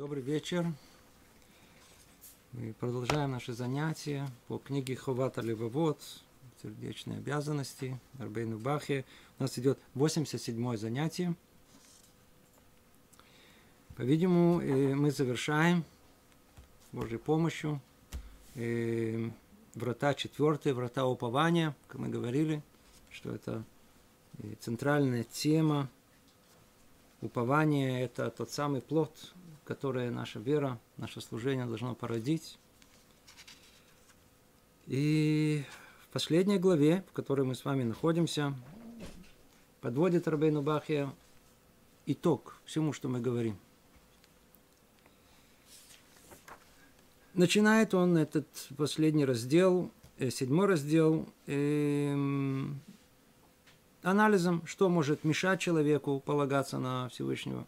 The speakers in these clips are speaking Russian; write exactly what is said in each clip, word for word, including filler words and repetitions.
Добрый вечер. Мы продолжаем наши занятия по книге Ховат Алевавот, сердечные обязанности, Рабейну Бахе. У нас идет восемьдесят седьмое занятие. По-видимому, мы завершаем с Божьей помощью врата четвертые, врата упования. Как мы говорили, что это центральная тема. Упование – это тот самый плод, который наша вера, наше служение должно породить. И в последней главе, в которой мы с вами находимся, подводит Рабейну Бахе итог всему, что мы говорим. Начинает он этот последний раздел, седьмой раздел, эм, анализом, что может мешать человеку полагаться на Всевышнего.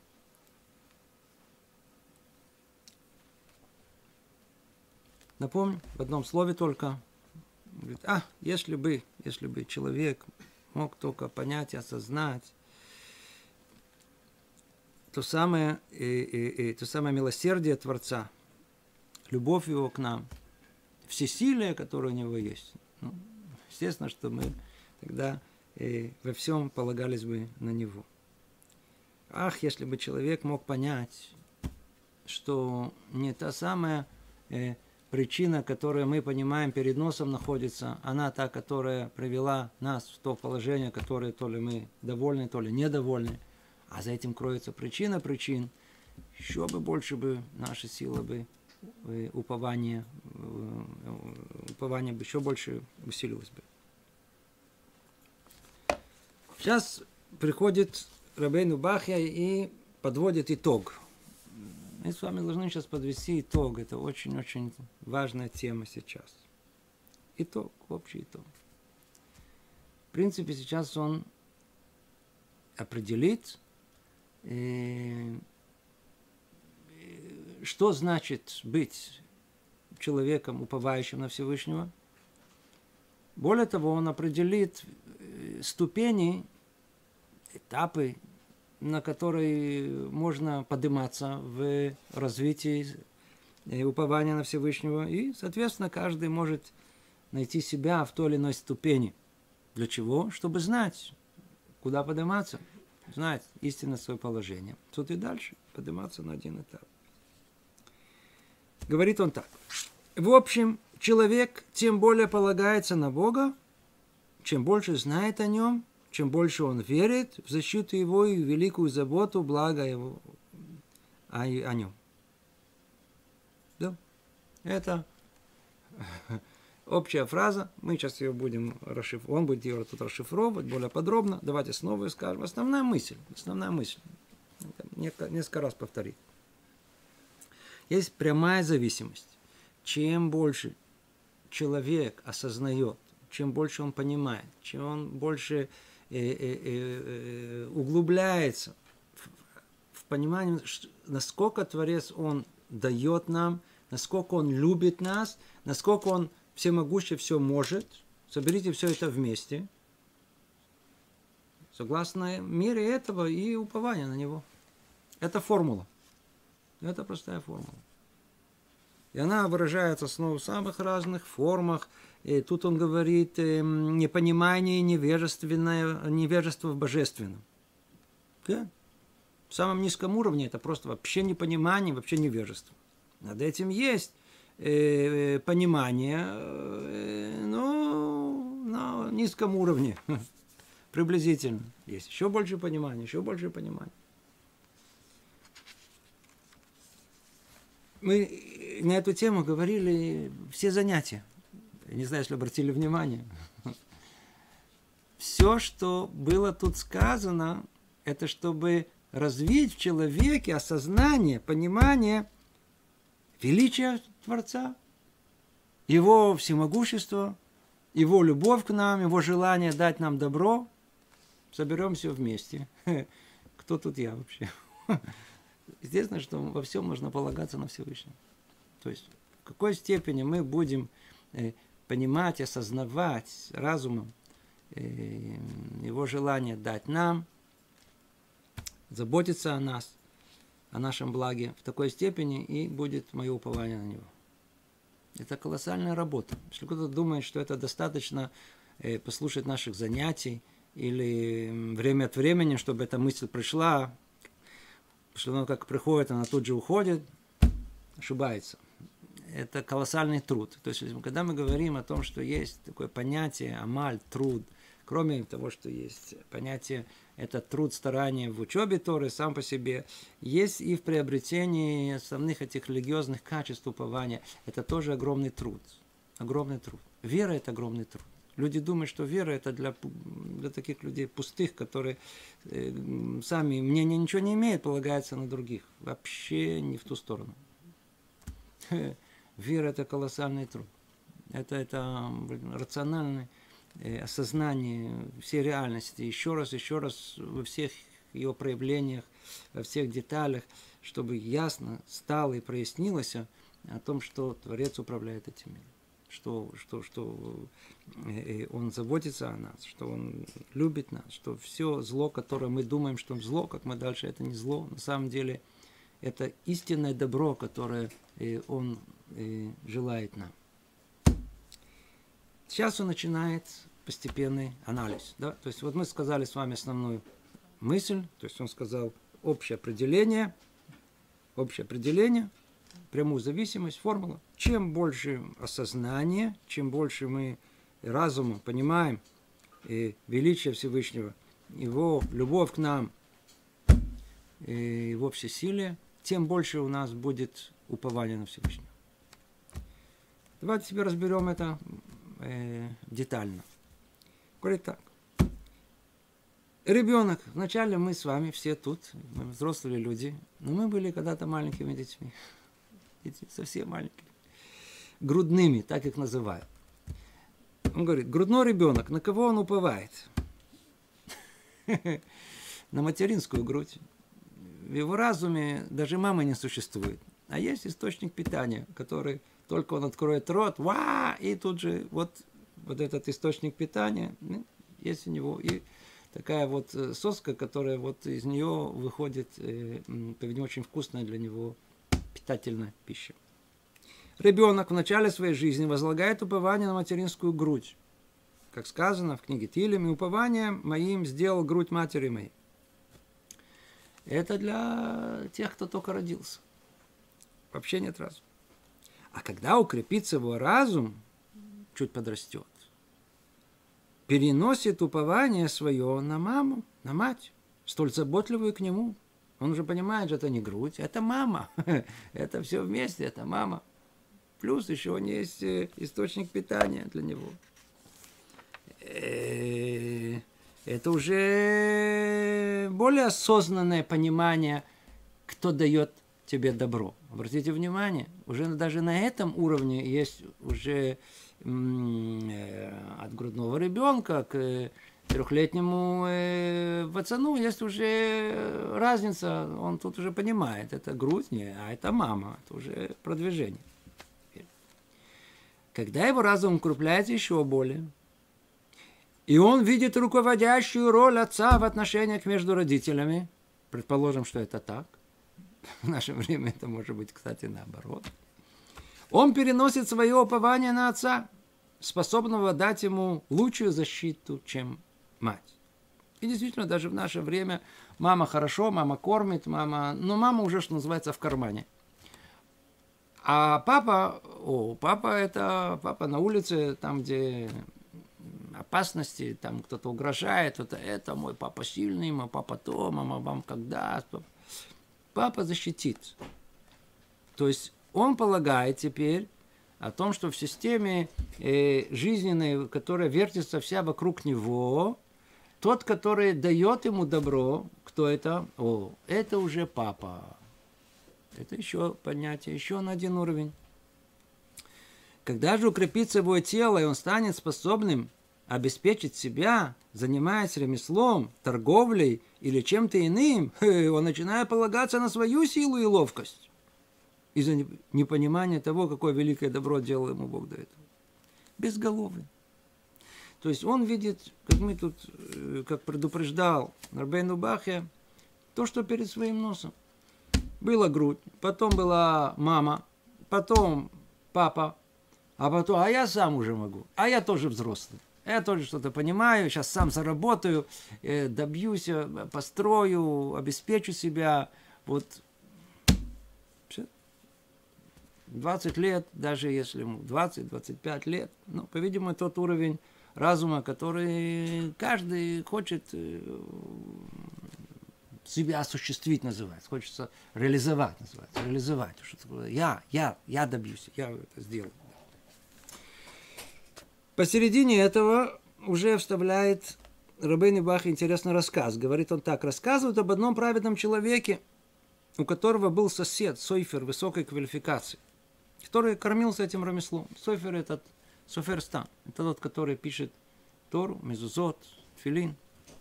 Напомню, в одном слове только. Говорит, а, если бы, если бы человек мог только понять и осознать то самое, и, и, и, то самое милосердие Творца, любовь его к нам, всесилие, которое у него есть. Ну, естественно, что мы тогда и во всем полагались бы на него. Ах, если бы человек мог понять, что не та самая э, причина, которую мы понимаем перед носом находится, она та, которая привела нас в то положение, которое то ли мы довольны, то ли недовольны, а за этим кроется причина причин, еще бы больше бы наша сила бы, э, упование, э, упование бы еще больше усилилось бы. Сейчас приходит Рабейну Бахья и подводит итог. Мы с вами должны сейчас подвести итог. Это очень-очень важная тема сейчас. Итог, общий итог. В принципе, сейчас он определит, э, что значит быть человеком, уповающим на Всевышнего. Более того, он определит ступени, этапы, на которые можно подниматься в развитии упования на Всевышнего. И, соответственно, каждый может найти себя в той или иной ступени. Для чего? Чтобы знать, куда подниматься, знать истинное свое положение. Тут и дальше подниматься на один этап. Говорит он так. В общем, человек тем более полагается на Бога, чем больше знает о нем, чем больше он верит в защиту его и в великую заботу, благо его о, о нем. Да? Это общая фраза. Мы сейчас ее будем расшифровать. Он будет ее тут расшифровывать более подробно. Давайте снова скажем. Основная мысль. Основная мысль. Несколько раз повторить. Есть прямая зависимость. Чем больше человек осознает, чем больше он понимает, чем он больше э, э, э, углубляется в, в понимании, насколько Творец он дает нам, насколько он любит нас, насколько он всемогущий, все может. Соберите все это вместе. Согласно мере этого и упования на него. Это формула. Это простая формула. И она выражается снова в самых разных формах. И тут он говорит э, непонимание, невежественное, невежество в божественном. Да? В самом низком уровне это просто вообще непонимание, вообще невежество. Над этим есть э, понимание, э, но на низком уровне. Приблизительно. Есть еще больше понимания, еще больше понимания. Мы на эту тему говорили все занятия. Я не знаю, если обратили внимание. Все, что было тут сказано, это чтобы развить в человеке осознание, понимание величия Творца, его всемогущества, его любовь к нам, его желание дать нам добро. Соберем все вместе. Кто тут я вообще? Естественно, что во всем нужно полагаться на Всевышнего. То есть, в какой степени мы будем э, понимать, осознавать разумом э, его желание дать нам, заботиться о нас, о нашем благе в такой степени, и будет мое упование на него. Это колоссальная работа. Если кто-то думает, что это достаточно э, послушать наших занятий, или время от времени, чтобы эта мысль пришла, что она как приходит, она тут же уходит, ошибается. Это колоссальный труд. То есть, когда мы говорим о том, что есть такое понятие амаль, труд, кроме того, что есть понятие, это труд, старание в учебе Торы сам по себе, есть и в приобретении основных этих религиозных качеств упования. Это тоже огромный труд. Огромный труд. Вера – это огромный труд. Люди думают, что вера – это для, для таких людей пустых, которые э, сами мнения ничего не имеют, полагаются на других. Вообще не в ту сторону. Вера – это колоссальный труд. Это, это рациональное э, осознание всей реальности. Еще раз, еще раз во всех ее проявлениях, во всех деталях, чтобы ясно стало и прояснилось о том, что Творец управляет этим миром. Что, что, что Он заботится о нас, что Он любит нас, что все зло, которое мы думаем, что зло, как мы дальше, это не зло. На самом деле, это истинное добро, которое Он желает нам. Сейчас Он начинает постепенный анализ. Да? То есть, вот мы сказали с вами основную мысль, то есть Он сказал общее определение, общее определение, прямую зависимость, формула. Чем больше осознания, чем больше мы разума понимаем и величие Всевышнего, Его любовь к нам, и Его всесилие, тем больше у нас будет упование на Всевышнего. Давайте теперь разберем это э, детально. Говорит так. Ребенок. Вначале мы с вами все тут, мы взрослые люди, но мы были когда-то маленькими детьми. Дети совсем маленькие. Грудными, так их называют. Он говорит, грудной ребенок, на кого он уповает? На материнскую грудь. В его разуме даже мамы не существует. А есть источник питания, который только он откроет рот, ва, и тут же вот, вот этот источник питания есть у него. И такая вот соска, которая вот из нее выходит, э, не очень вкусная для него питательная пища. Ребенок в начале своей жизни возлагает упование на материнскую грудь. Как сказано в книге Тилим, и упование моим сделал грудь матери моей. Это для тех, кто только родился. Вообще нет разума. А когда укрепится его разум, чуть подрастет, переносит упование свое на маму, на мать, столь заботливую к нему. Он уже понимает, что это не грудь, это мама. Это все вместе, это мама. Плюс еще есть источник питания для него. Это уже более осознанное понимание, кто дает тебе добро. Обратите внимание, уже даже на этом уровне есть уже от грудного ребенка к трехлетнему э, пацану есть уже разница, он тут уже понимает, это грудь, не, а это мама, это уже продвижение. Когда его разум укрепляется еще более, и он видит руководящую роль отца в отношениях между родителями, предположим, что это так, в наше время это может быть, кстати, наоборот, он переносит свое упование на отца, способного дать ему лучшую защиту, чем мать. И действительно, даже в наше время мама хорошо, мама кормит, мама, но мама уже, что называется, в кармане. А папа, о, папа это папа на улице, там, где опасности, там кто-то угрожает, это, это мой папа сильный, мой папа то, мама вам когда. Папа защитит. То есть он полагает теперь о том, что в системе э, жизненной, которая вертится вся вокруг него, тот, который дает ему добро, кто это? О, это уже папа. Это еще понятие, еще на один уровень. Когда же укрепится его тело, и он станет способным обеспечить себя, занимаясь ремеслом, торговлей или чем-то иным, он начинает полагаться на свою силу и ловкость. Из-за непонимания того, какое великое добро делал ему Бог до этого. Безголовый. То есть он видит, как мы тут, как предупреждал Рабейну Бахья, то, что перед своим носом. была грудь, потом была мама, потом папа, а потом, а я сам уже могу, а я тоже взрослый. Я тоже что-то понимаю, сейчас сам заработаю, добьюсь, построю, обеспечу себя. Вот двадцать лет, даже если ему двадцать-двадцать пять лет, ну, по-видимому, тот уровень разума, который каждый хочет себя осуществить, называется, хочется реализовать, называется, реализовать. Что такое? Я, я, я добьюсь, я это сделаю. Посередине этого уже вставляет Рабейну Бах интересный рассказ. Говорит он так. Рассказывает об одном праведном человеке, у которого был сосед, сойфер высокой квалификации, который кормился этим ремеслом. Сойфер этот, софер стан. Это тот, который пишет Тору, мезузот, тфилин.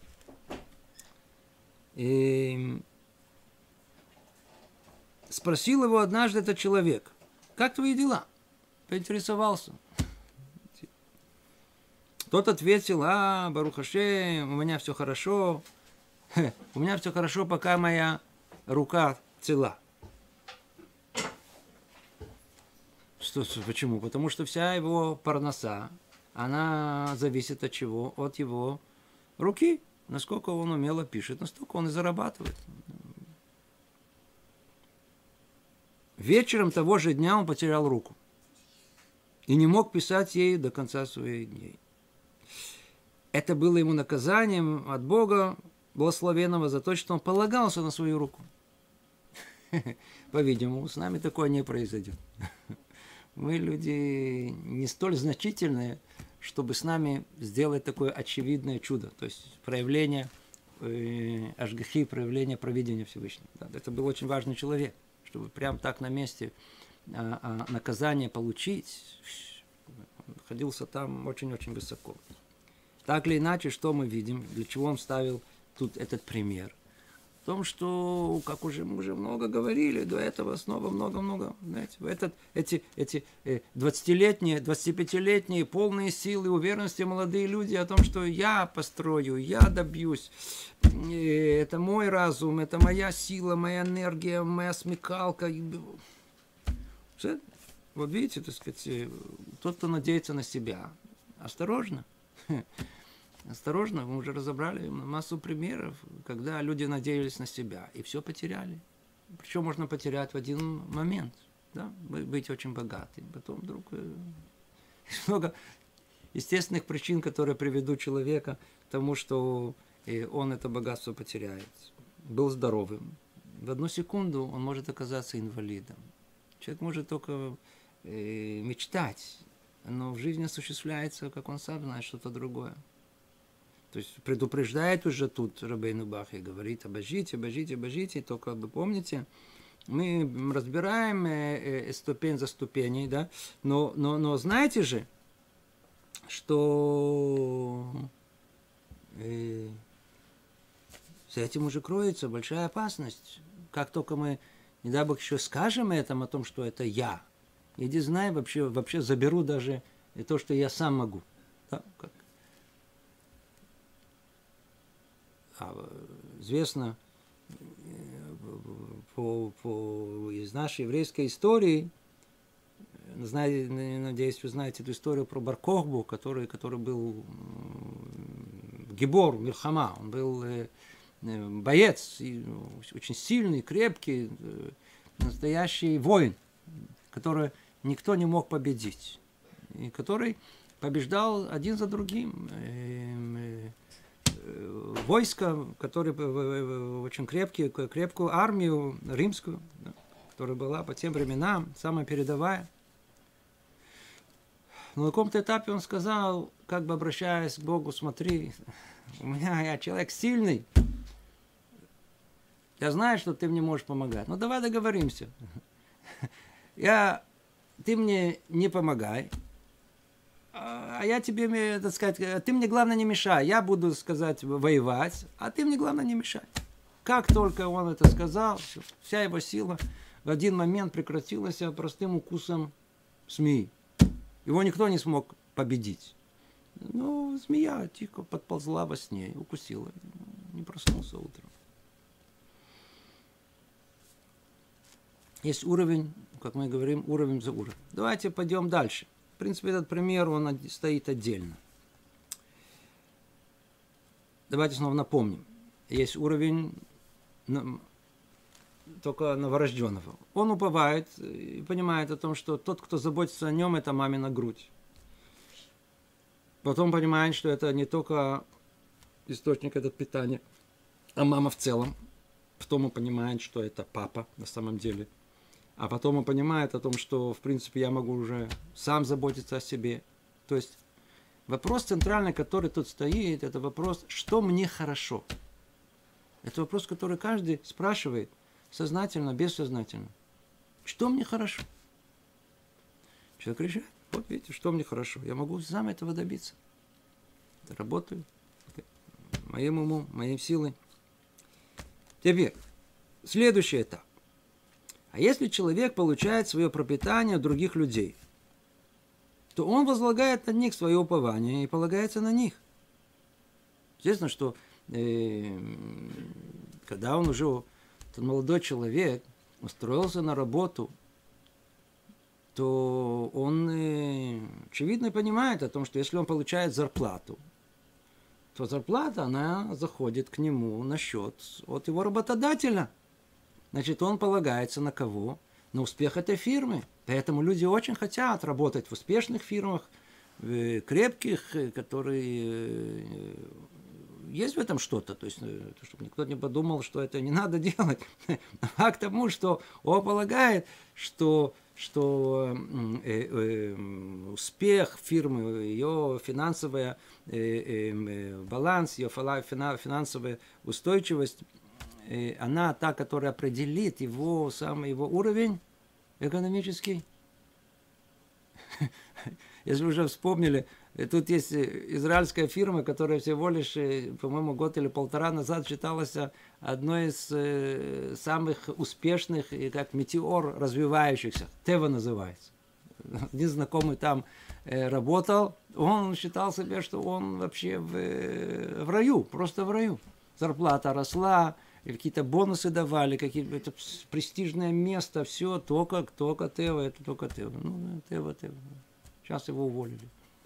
И спросил его однажды этот человек, как твои дела? Поинтересовался. Тот ответил, а, Барух Ашем, у меня все хорошо. Хе, у меня все хорошо, пока моя рука цела. Что, почему? Потому что вся его парноса, она зависит от чего? От его руки. Насколько он умело пишет, настолько он и зарабатывает. Вечером того же дня он потерял руку. И не мог писать ей до конца своих дней. Это было ему наказанием от Бога, благословенного, за то, что он полагался на свою руку. По-видимому, с нами такое не произойдет. Мы люди не столь значительные, чтобы с нами сделать такое очевидное чудо. То есть проявление э, ашгахи, проявление провидения Всевышнего. Да, это был очень важный человек, чтобы прямо так на месте а, а, наказание получить. Находился там очень-очень высоко. Так или иначе, что мы видим, для чего он ставил тут этот пример? В том, что, как уже мы уже много говорили, до этого снова много-много, знаете, этот, эти, эти двадцатилетние, двадцатипятилетние, полные силы, уверенности молодые люди о том, что я построю, я добьюсь, это мой разум, это моя сила, моя энергия, моя смекалка. Вот видите, так сказать, тот, кто надеется на себя, осторожно. Осторожно, мы уже разобрали массу примеров, когда люди надеялись на себя и все потеряли. Причем можно потерять в один момент, да? Быть очень богатым. Потом вдруг много естественных причин, которые приведут человека к тому, что он это богатство потеряет. Был здоровым. В одну секунду он может оказаться инвалидом. Человек может только мечтать, но в жизни осуществляется, как он сам знает, что-то другое. То есть предупреждает уже тут Рабейну Бах и говорит, обожите, обожите, обожите. Только вы помните, мы разбираем э, э, ступень за ступеней, да? Но, но, но знаете же, что э, за этим уже кроется большая опасность. Как только мы, не дай Бог, еще скажем этом, о том, что это я, иди знай, вообще, вообще заберу даже то, что я сам могу. Да? Как? Известно по, по, из нашей еврейской истории, знаете, надеюсь, вы знаете эту историю про Бар Кохбу, который, который был гибор, милхама, он был боец, очень сильный, крепкий, настоящий воин, который никто не мог победить, и который побеждал один за другим. Войско, которые очень крепкие, крепкую армию римскую, да, которая была по тем временам самая передовая. Но на каком-то этапе он сказал, как бы обращаясь к Богу, смотри, у меня я человек сильный, я знаю, что ты мне можешь помогать, но давай договоримся. Я, ты мне не помогай, а я тебе, так сказать, ты мне, главное, не мешай. Я буду, сказать, воевать, а ты мне, главное, не мешай. Как только он это сказал, вся его сила в один момент прекратилась простым укусом змеи. Его никто не смог победить. Но змея тихо подползла во сне, укусила. Не проснулся утром. есть уровень, как мы говорим, уровень за уровнем. Давайте пойдем дальше. В принципе, этот пример, он стоит отдельно. Давайте снова напомним. Есть уровень только новорожденного. Он уповает и понимает о том, что тот, кто заботится о нем, это мамина грудь. Потом понимает, что это не только источник этот питания, а мама в целом. Потом он понимает, что это папа на самом деле. А потом он понимает о том, что, в принципе, я могу уже сам заботиться о себе. То есть вопрос центральный, который тут стоит, это вопрос, что мне хорошо. Это вопрос, который каждый спрашивает сознательно, бессознательно. Что мне хорошо? Человек решает, вот видите, что мне хорошо. Я могу сам этого добиться. Это работаю. Моим умом, моей силой. Теперь, следующий этап. А если человек получает свое пропитание от других людей, то он возлагает на них свое упование и полагается на них. Естественно, что э, когда он уже, этот молодой человек, устроился на работу, то он, э, очевидно, понимает о том, что если он получает зарплату, то зарплата, она заходит к нему на счет от его работодателя. Значит, он полагается на кого? На успех этой фирмы. Поэтому люди очень хотят работать в успешных фирмах, в крепких, которые... Есть в этом что-то, то есть, чтобы никто не подумал, что это не надо делать. А к тому, что он полагает, что, что э, э, успех фирмы, ее финансовый э, э, баланс, ее финансовая устойчивость, э, она та, которая определит его, самый его уровень экономический. Если вы уже вспомнили, тут есть израильская фирма, которая всего лишь, по-моему, год или полтора назад считалась одной из самых успешных, и как метеор развивающихся. Тева называется. Один знакомый там работал, он считал себе, что он вообще в, в раю, просто в раю. Зарплата росла, какие-то бонусы давали, какие-то престижное место, все, только, только Тева, это только Тева. Ну, Тева, Тева. Сейчас его уволили.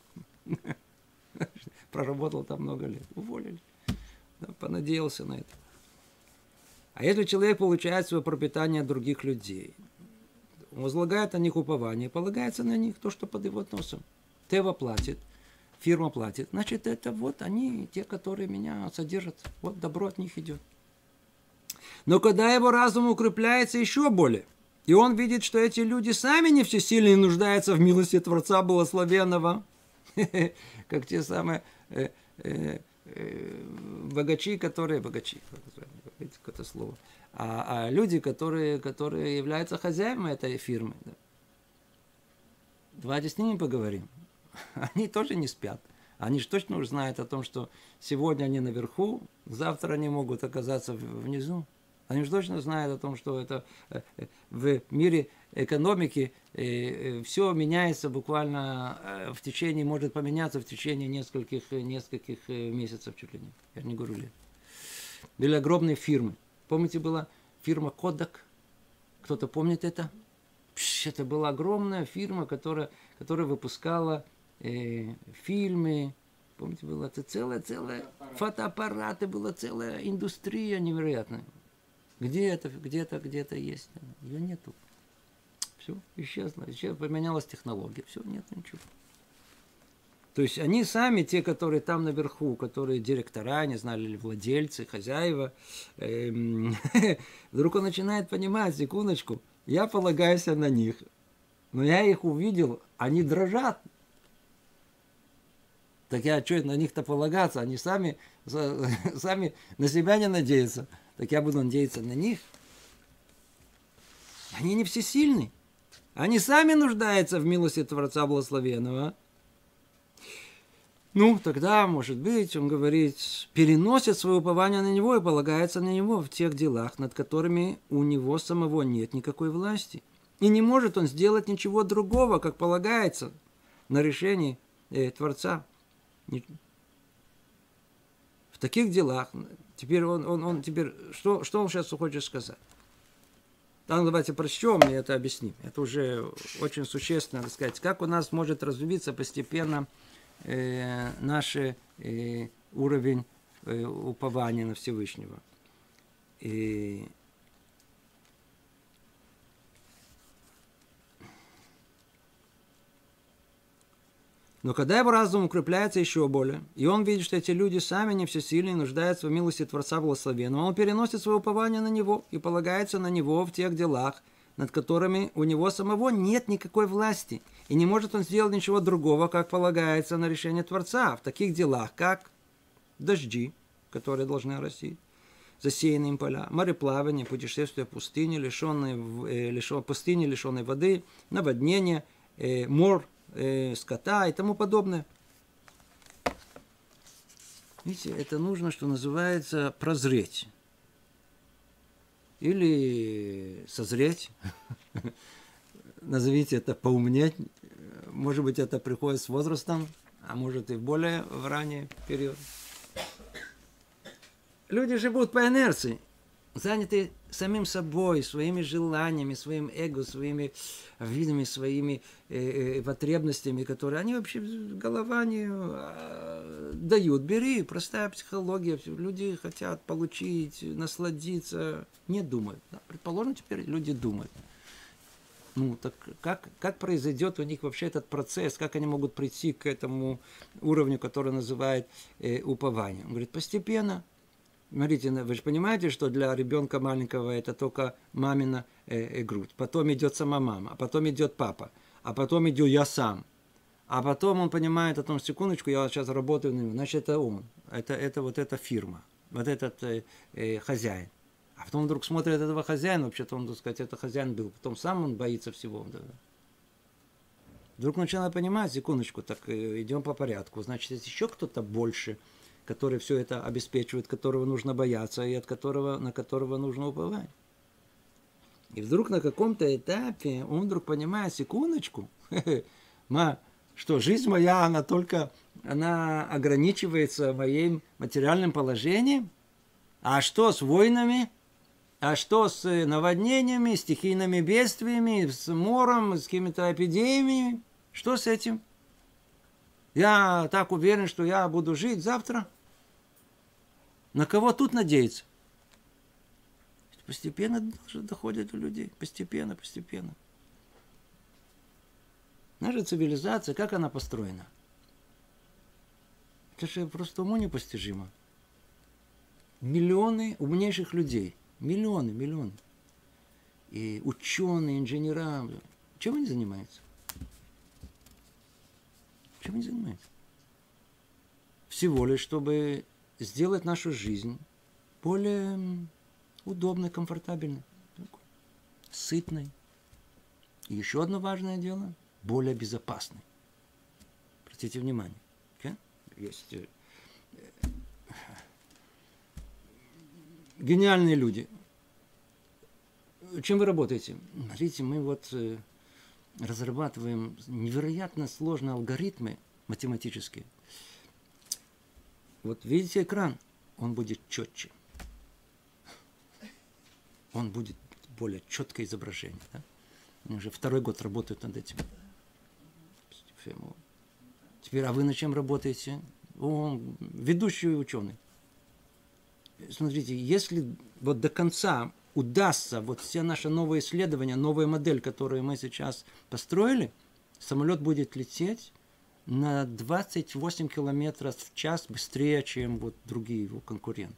Проработал там много лет. Уволили. Да, понадеялся на это. А если человек получает свое пропитание от других людей, он возлагает на них упование, полагается на них то, что под его носом. Тева платит, фирма платит. Значит, это вот они, те, которые меня содержат. Вот добро от них идет. Но когда его разум укрепляется еще более, и он видит, что эти люди сами не всесильные нуждаются в милости Творца Благословенного, как те самые э, э, э, богачи, которые... Богачи, какое-то слово. А, а люди, которые, которые являются хозяевами этой фирмы. Да. Давайте с ними поговорим. Они тоже не спят. Они же точно уже знают о том, что сегодня они наверху, завтра они могут оказаться внизу. Они же точно знают о том, что это в мире экономики все меняется буквально в течение, может поменяться в течение нескольких, нескольких месяцев чуть ли не. Я не говорю лет. Были огромные фирмы. Помните, была фирма Kodak? Кто-то помнит это? Пш, это была огромная фирма, которая, которая выпускала э, фильмы. Помните, была это целая, целая фотоаппараты, была целая индустрия невероятная. Где-то, где-то, где-то есть. Ее нету. Все, исчезло. Исчезло, поменялась технология. Все, нет ничего. То есть они сами, те, которые там наверху, которые директора, не знали, или владельцы, хозяева, эм, вдруг он начинает понимать, секундочку, я полагаюсь на них. Но я их увидел, они дрожат. Так я что на них-то полагаться? Они сами, сами на себя не надеются. Так я буду надеяться на них. Они не всесильны. Они сами нуждаются в милости Творца Благословенного. Ну, тогда, может быть, он говорит, переносит свое упование на него и полагается на него в тех делах, над которыми у него самого нет никакой власти. И не может он сделать ничего другого, как полагается на решение э, Творца. В таких делах, теперь он, он, он теперь, что, что он сейчас хочет сказать? Да, ну, давайте прочтем и это объясним. Это уже очень существенно, так сказать, как у нас может развиться постепенно э, наш э, уровень э, упования на Всевышнего. И но когда его разум укрепляется еще более, и он видит, что эти люди сами не всесильные, нуждаются в милости Творца Благословенного, он переносит свое упование на Него и полагается на Него в тех делах, над которыми у него самого нет никакой власти. И не может он сделать ничего другого, как полагается на решение Творца в таких делах, как дожди, которые должны растить, засеянные им поля, мореплавание, путешествие в пустыне, лишенные, э, лишен, пустыни, лишенной воды, наводнение, э, мор, скота и тому подобное. Видите, это нужно, что называется, прозреть. Или созреть. Назовите это поумнеть. Может быть, это приходит с возрастом, а может и в более в ранний период. Люди живут по инерции, заняты самим собой, своими желаниями, своим эго, своими видами, своими э, э, потребностями, которые они вообще голова не э, дают. Бери, простая психология. Люди хотят получить, насладиться, не думают. Да, предположим, теперь люди думают. Ну, так как, как произойдет у них вообще этот процесс, как они могут прийти к этому уровню, который называют э, упование? Он говорит, постепенно. Смотрите, вы же понимаете, что для ребенка маленького это только мамина э, э, грудь. Потом идет сама мама, а потом идет папа, а потом иду я сам. А потом он понимает о том, секундочку, я сейчас работаю на него, значит, это он. Это, это вот эта фирма, вот этот э, э, хозяин. А потом вдруг смотрит этого хозяина, вообще-то он, так сказать, это хозяин был. Потом сам он боится всего. Да. Вдруг начинает понимать, секундочку, так э, идем по порядку. Значит, есть еще кто-то больше, который все это обеспечивает, которого нужно бояться и от которого, на которого нужно уповать. И вдруг на каком-то этапе он вдруг понимает, секундочку, ма, что жизнь моя, она только, она ограничивается моим материальным положением, а что с войнами, а что с наводнениями, стихийными бедствиями, с мором, с какими-то эпидемиями, что с этим? Я так уверен, что я буду жить завтра. На кого тут надеяться? Постепенно доходит до людей. Постепенно, постепенно. Наша цивилизация, как она построена? Это же просто уму непостижимо. Миллионы умнейших людей. Миллионы, миллионы. И ученые, инженера. Чем они занимаются? Чем они занимаются? Всего лишь, чтобы сделать нашу жизнь более удобной, комфортабельной, сытной. И еще одно важное дело – более безопасной. Обратите внимание. Okay? Есть э, гениальные люди. Чем вы работаете? Смотрите, мы вот э, разрабатываем невероятно сложные алгоритмы математические. Вот видите экран, он будет четче. Он будет более четкое изображение. Да? Они уже второй год работают над этим. Теперь, а вы над чем работаете? Он ведущий ученый. Смотрите, если вот до конца удастся вот все наши новые исследования, новая модель, которую мы сейчас построили, самолет будет лететь на двадцать восемь километров в час быстрее, чем вот другие его конкуренты.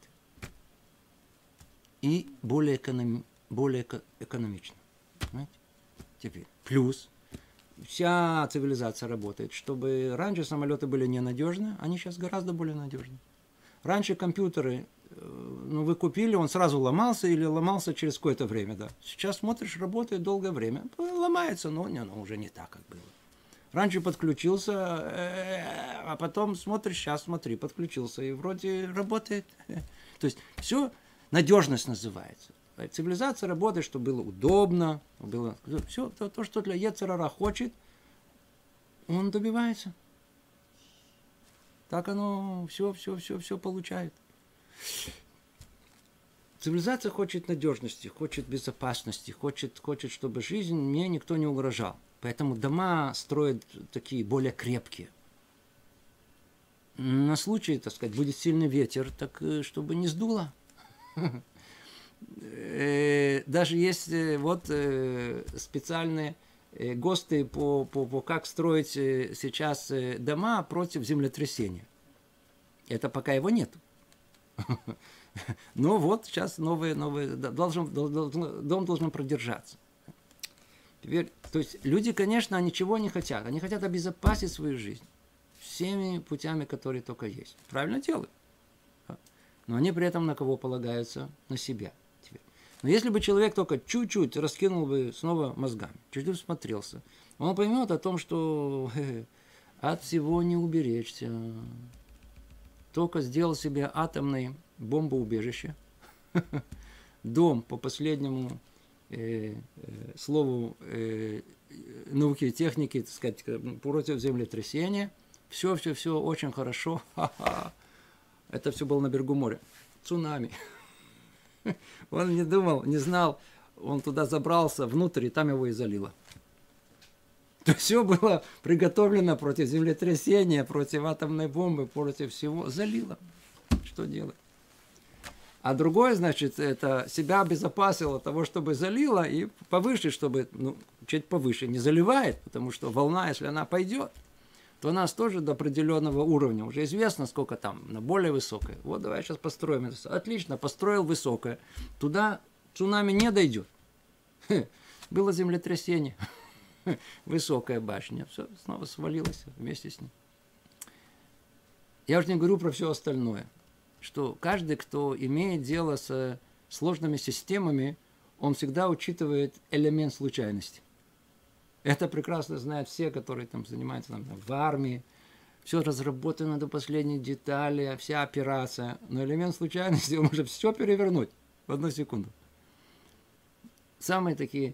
И более, эконом, более экономично. Понимаете? Теперь. Плюс вся цивилизация работает, чтобы раньше самолеты были ненадежны, они сейчас гораздо более надежны. Раньше компьютеры, ну, вы купили, он сразу ломался или ломался через какое-то время. Да. Сейчас смотришь, работает долгое время. Ломается, но не, ну, уже не так, как было. Раньше подключился, а потом смотришь, сейчас смотри, подключился, и вроде работает. То есть все надежность называется. Цивилизация работает, чтобы было удобно, было все то, то, что для йецер ара хочет, он добивается. Так оно все, все, все, все получает. Цивилизация хочет надежности, хочет безопасности, хочет, хочет, чтобы жизнь мне никто не угрожал. Поэтому дома строят такие более крепкие. На случай, так сказать, будет сильный ветер, так чтобы не сдуло. Даже есть вот специальные ГОСТы по, по, по как строить сейчас дома против землетрясения. Это пока его нет. Но вот сейчас новые, новые, должен, должен, дом должен продержаться. Теперь, то есть люди, конечно, ничего не хотят. Они хотят обезопасить свою жизнь всеми путями, которые только есть. Правильно делают. Но они при этом на кого полагаются? На себя. Теперь. Но если бы человек только чуть-чуть раскинул бы снова мозгами, чуть-чуть всмотрелся, он поймет о том, что от всего не уберечься. Только сделал себе атомное бомбоубежище. Дом, по последнему э, э, слову э, науки и техники, так сказать, против землетрясения. Все, все, все очень хорошо. Ха-ха. Это все было на берегу моря. Цунами. Он не думал, не знал. Он туда забрался внутрь, и там его и залило. То есть все было приготовлено против землетрясения, против атомной бомбы, против всего. Залило. Что делать? А другое, значит, это себя обезопасило от того, чтобы залило, и повыше, чтобы, ну, чуть повыше, не заливает, потому что волна, если она пойдет, то у нас тоже до определенного уровня. Уже известно, сколько там, на более высокое. Вот давай сейчас построим это. Отлично, построил высокое. Туда цунами не дойдет. Было землетрясение. Высокая башня. Все, снова свалилось вместе с ним. Я уже не говорю про все остальное. Что каждый, кто имеет дело с сложными системами, он всегда учитывает элемент случайности. Это прекрасно знают все, которые там занимаются там, в армии. Все разработано до последней детали, вся операция. Но элемент случайности, он может все перевернуть в одну секунду. Самые такие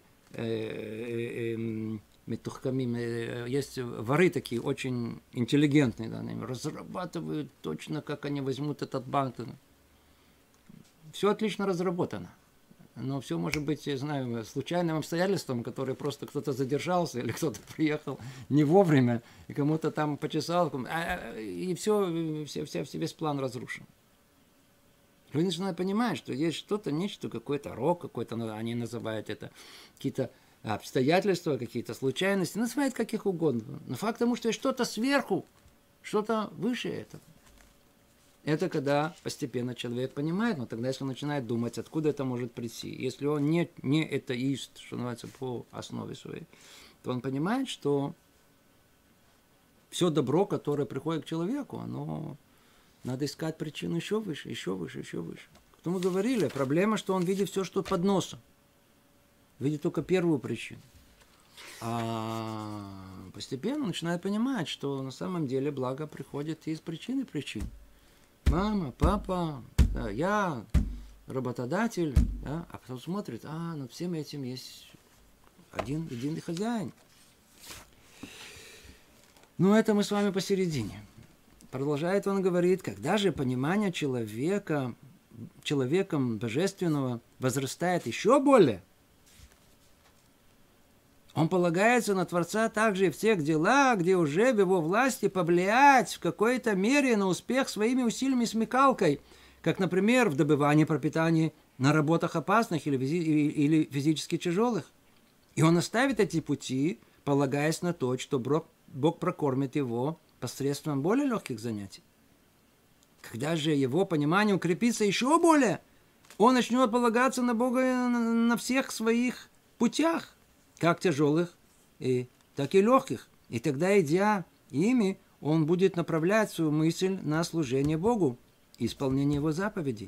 метухкамим, есть воры такие очень интеллигентные, да, они разрабатывают точно, как они возьмут этот банк. Все отлично разработано. Но все может быть, я знаю, случайным обстоятельством, которое просто кто-то задержался или кто-то приехал не вовремя и кому-то там почесал, и все, все, все, весь план разрушен. Люди начинают понимать, что есть что-то, нечто, какой-то рок, какой-то, они называют это, какие-то обстоятельства, какие-то случайности, называют как их угодно. Но факт тому, что есть что-то сверху, что-то выше этого. Это когда постепенно человек понимает, но тогда, если он начинает думать, откуда это может прийти, если он не, не атеист, что называется, по основе своей, то он понимает, что все добро, которое приходит к человеку, оно надо искать причину еще выше, еще выше, еще выше. Кто мы говорили, проблема, что он видит все, что под носом. Видит только первую причину. А постепенно начинает понимать, что на самом деле благо приходит из причины причин. Мама, папа, да, я, работодатель, да, а потом смотрит, а над всем этим есть один единый хозяин. Ну, это мы с вами посередине. Продолжает он говорит, когда же понимание человека, человеком божественного возрастает еще более, он полагается на Творца также и в тех делах, где уже в его власти повлиять в какой-то мере на успех своими усилиями и смекалкой, как, например, в добывании пропитания на работах опасных или, физи- или физически тяжелых. И он оставит эти пути, полагаясь на то, что Бог, Бог прокормит его посредством более легких занятий. Когда же его понимание укрепится еще более, он начнет полагаться на Бога на всех своих путях, как тяжелых, и, так и легких. И тогда, идя ими, он будет направлять свою мысль на служение Богу и исполнение его заповедей.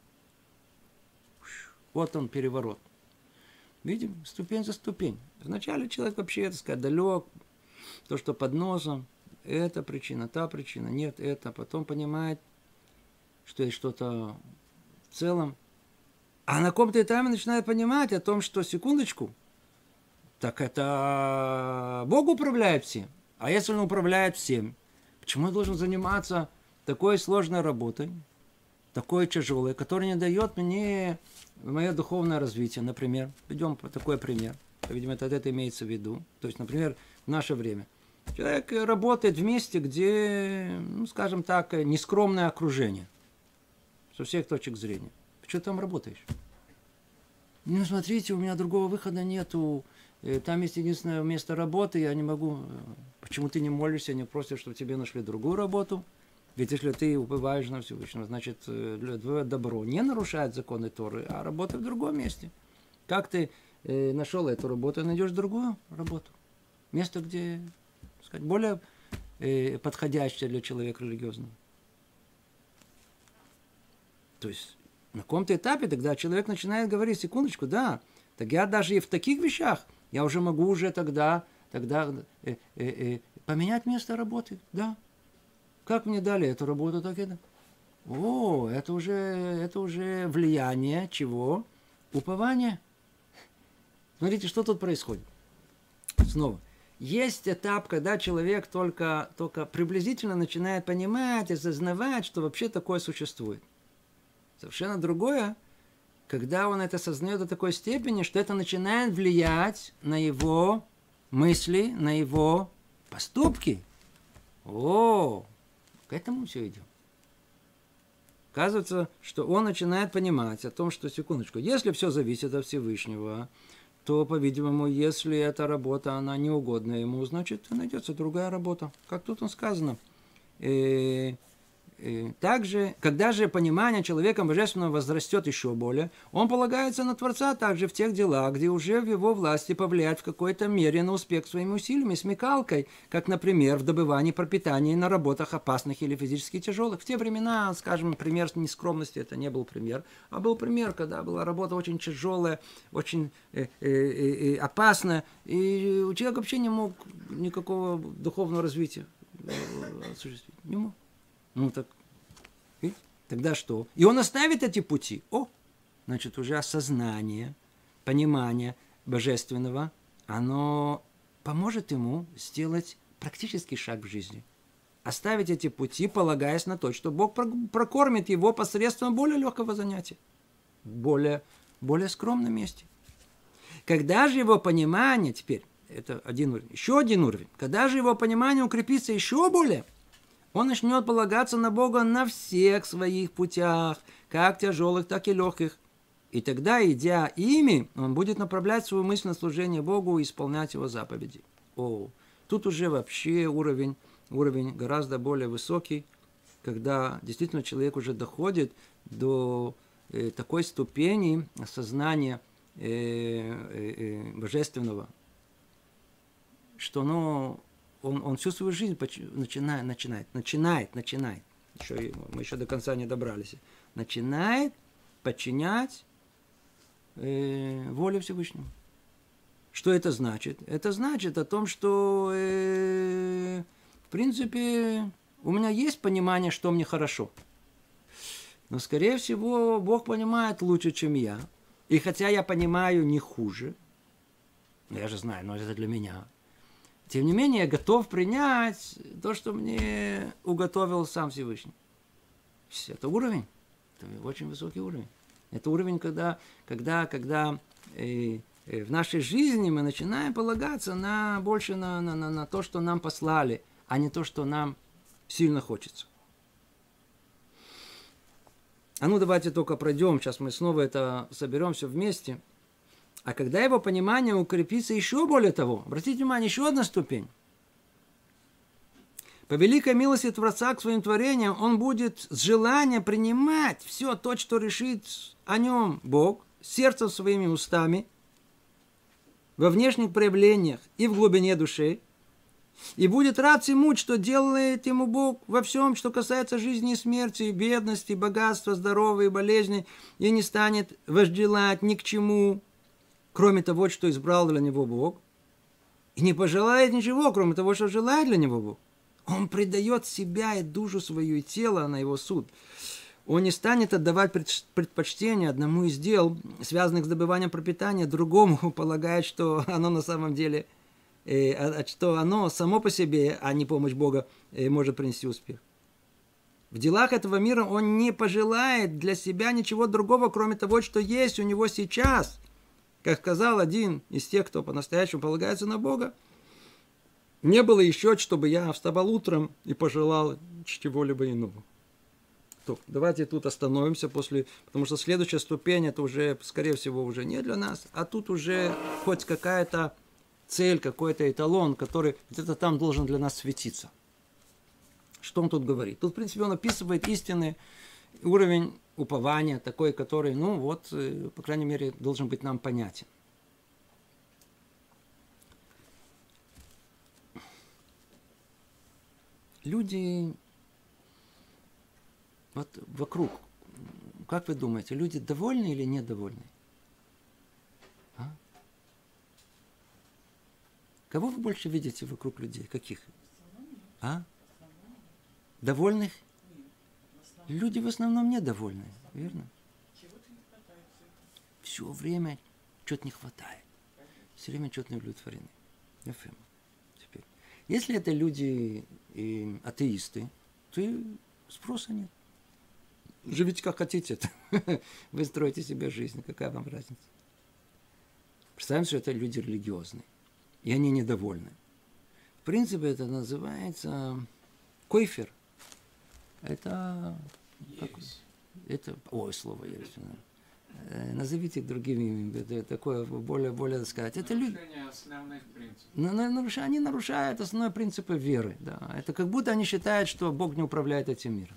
Вот он переворот. Видим, ступень за ступень. Вначале человек вообще, так сказать, далек, то, что под носом, это причина, та причина, нет, это. Потом понимает, что есть что-то в целом. А на каком-то этапе начинает понимать о том, что, секундочку, так это Бог управляет всем. А если Он управляет всем, почему я должен заниматься такой сложной работой? такое тяжелое, которое не дает мне мое духовное развитие, например. Идем по такой пример. Видимо, это, это имеется в виду. То есть, например, в наше время. Человек работает в месте, где, ну, скажем так, нескромное окружение. Со всех точек зрения. Что ты там работаешь? Ну, смотрите, у меня другого выхода нету. Там есть единственное место работы, я не могу. Почему ты не молишься, не просишь, чтобы тебе нашли другую работу? Ведь если ты уповаешь на Всевышнего, значит, твое добро не нарушает законы Торы, а работа в другом месте. Как ты э, нашел эту работу, найдешь другую работу? Место, где, так сказать, более э, подходящее для человека религиозного. То есть на каком-то этапе тогда человек начинает говорить: секундочку, да, так я даже и в таких вещах, я уже могу уже тогда, тогда э, э, э, поменять место работы, да. Как мне дали эту работу, так это? О, это уже, это уже влияние чего? Упования. Смотрите, что тут происходит. Снова. Есть этап, когда человек только, только приблизительно начинает понимать, осознавать, что вообще такое существует. Совершенно другое, когда он это осознает до такой степени, что это начинает влиять на его мысли, на его поступки. О, к этому все идем. Оказывается, что он начинает понимать о том, что, секундочку, если все зависит от Всевышнего, то, по-видимому, если эта работа, она не угодна ему, значит, найдется другая работа. Как тут он сказано. И, и также, когда же понимание человеком божественного возрастет еще более, он полагается на Творца также в тех делах, где уже в его власти повлиять в какой-то мере на успех своими усилиями, смекалкой, как, например, в добывании пропитания на работах опасных или физически тяжелых. В те времена, скажем, пример нескромности, это не был пример, а был пример, когда была работа очень тяжелая, очень э, э, э, опасная, и человек вообще не мог никакого духовного развития осуществить. Не мог. Ну так, и тогда что? И он оставит эти пути. О, значит, уже осознание, понимание божественного, оно поможет ему сделать практический шаг в жизни. Оставить эти пути, полагаясь на то, что Бог прокормит его посредством более легкого занятия, в более, более скромном месте. Когда же его понимание, теперь, это один уровень, еще один уровень, когда же его понимание укрепится еще более, он начнет полагаться на Бога на всех своих путях, как тяжелых, так и легких. И тогда, идя ими, он будет направлять свою мысль на служение Богу и исполнять его заповеди. О, тут уже вообще уровень, уровень гораздо более высокий, когда действительно человек уже доходит до э, такой ступени осознания э, э, э, божественного, что оно... Он, он всю свою жизнь начинает, начинает, начинает, начинает. Еще, мы еще до конца не добрались. Начинает подчинять э, воле Всевышнего. Что это значит? Это значит о том, что, э, в принципе, у меня есть понимание, что мне хорошо. Но, скорее всего, Бог понимает лучше, чем я. И хотя я понимаю не хуже, я же знаю, но это для меня. Тем не менее, я готов принять то, что мне уготовил сам Всевышний. Это уровень. Это очень высокий уровень. Это уровень, когда, когда, когда э, э, в нашей жизни мы начинаем полагаться на, больше на, на, на, на то, что нам послали, а не то, что нам сильно хочется. А ну давайте только пройдем. Сейчас мы снова это соберем все вместе. А когда его понимание укрепится еще более того, обратите внимание, еще одна ступень. По великой милости Творца к своим творениям он будет с желания принимать все то, что решит о нем Бог, сердцем своими устами, во внешних проявлениях и в глубине души, и будет рад всему, что делает ему Бог во всем, что касается жизни и смерти, бедности, богатства, здоровья и болезни, и не станет вожделать ни к чему, кроме того, что избрал для него Бог, и не пожелает ничего, кроме того, что желает для него Бог. Он предает себя и душу свою, и тело на его суд. Он не станет отдавать предпочтение одному из дел, связанных с добыванием пропитания, другому, полагая, что оно на самом деле, э, что оно само по себе, а не помощь Бога, э, может принести успех. В делах этого мира он не пожелает для себя ничего другого, кроме того, что есть у него сейчас. Как сказал один из тех, кто по-настоящему полагается на Бога, не было еще, чтобы я вставал утром и пожелал чего-либо иного. То, давайте тут остановимся, после, потому что следующая ступень, это уже, скорее всего, уже не для нас, а тут уже хоть какая-то цель, какой-то эталон, который где-то там должен для нас светиться. Что он тут говорит? Тут, в принципе, он описывает истинный уровень упования, такой, который, ну вот, по крайней мере, должен быть нам понятен. Люди вот вокруг, как вы думаете, люди довольны или недовольны? А? Кого вы больше видите вокруг людей? Каких? А? Довольных? Люди в основном недовольны, верно? Все время что-то не хватает. Все время что-то не удовлетворены. Теперь. Если это люди и атеисты, то и спроса нет. Живите как хотите. Вы строите себе жизнь. Какая вам разница? Представим, что это люди религиозные. И они недовольны. В принципе, это называется койфер. Это... Как, это... Ой, слово есть. Назовите другими. Это такое более, более, так сказать. Это люди... основных принципов. Нарушают, они нарушают основные принципы веры. Да. Это как будто они считают, что Бог не управляет этим миром.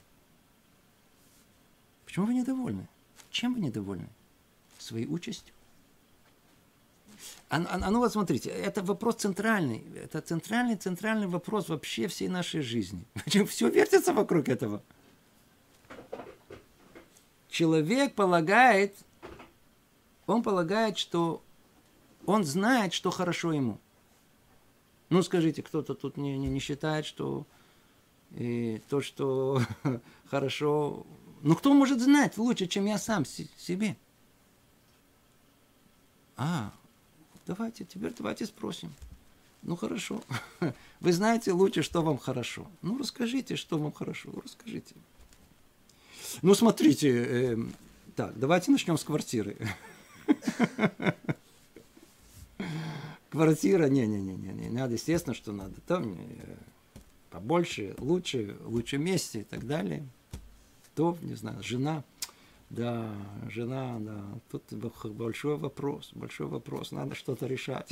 Почему вы недовольны? Чем вы недовольны? Своей участью? А, а, а ну вот смотрите, это вопрос центральный. Это центральный, центральный вопрос вообще всей нашей жизни. Все вертится вокруг этого. Человек полагает, он полагает, что он знает, что хорошо ему. Ну, скажите, кто-то тут не, не, не считает, что и то, что хорошо... Ну, кто может знать лучше, чем я сам себе? А, давайте, теперь давайте спросим. Ну, хорошо. Вы знаете лучше, что вам хорошо. Ну, расскажите, что вам хорошо. Расскажите. Ну, смотрите. Э, так, давайте начнем с квартиры. Квартира, не-не-не, не надо, естественно, что надо. Там побольше, лучше, в лучшем месте и так далее. То, не знаю, жена, да, жена, да, тут большой вопрос, большой вопрос, надо что-то решать.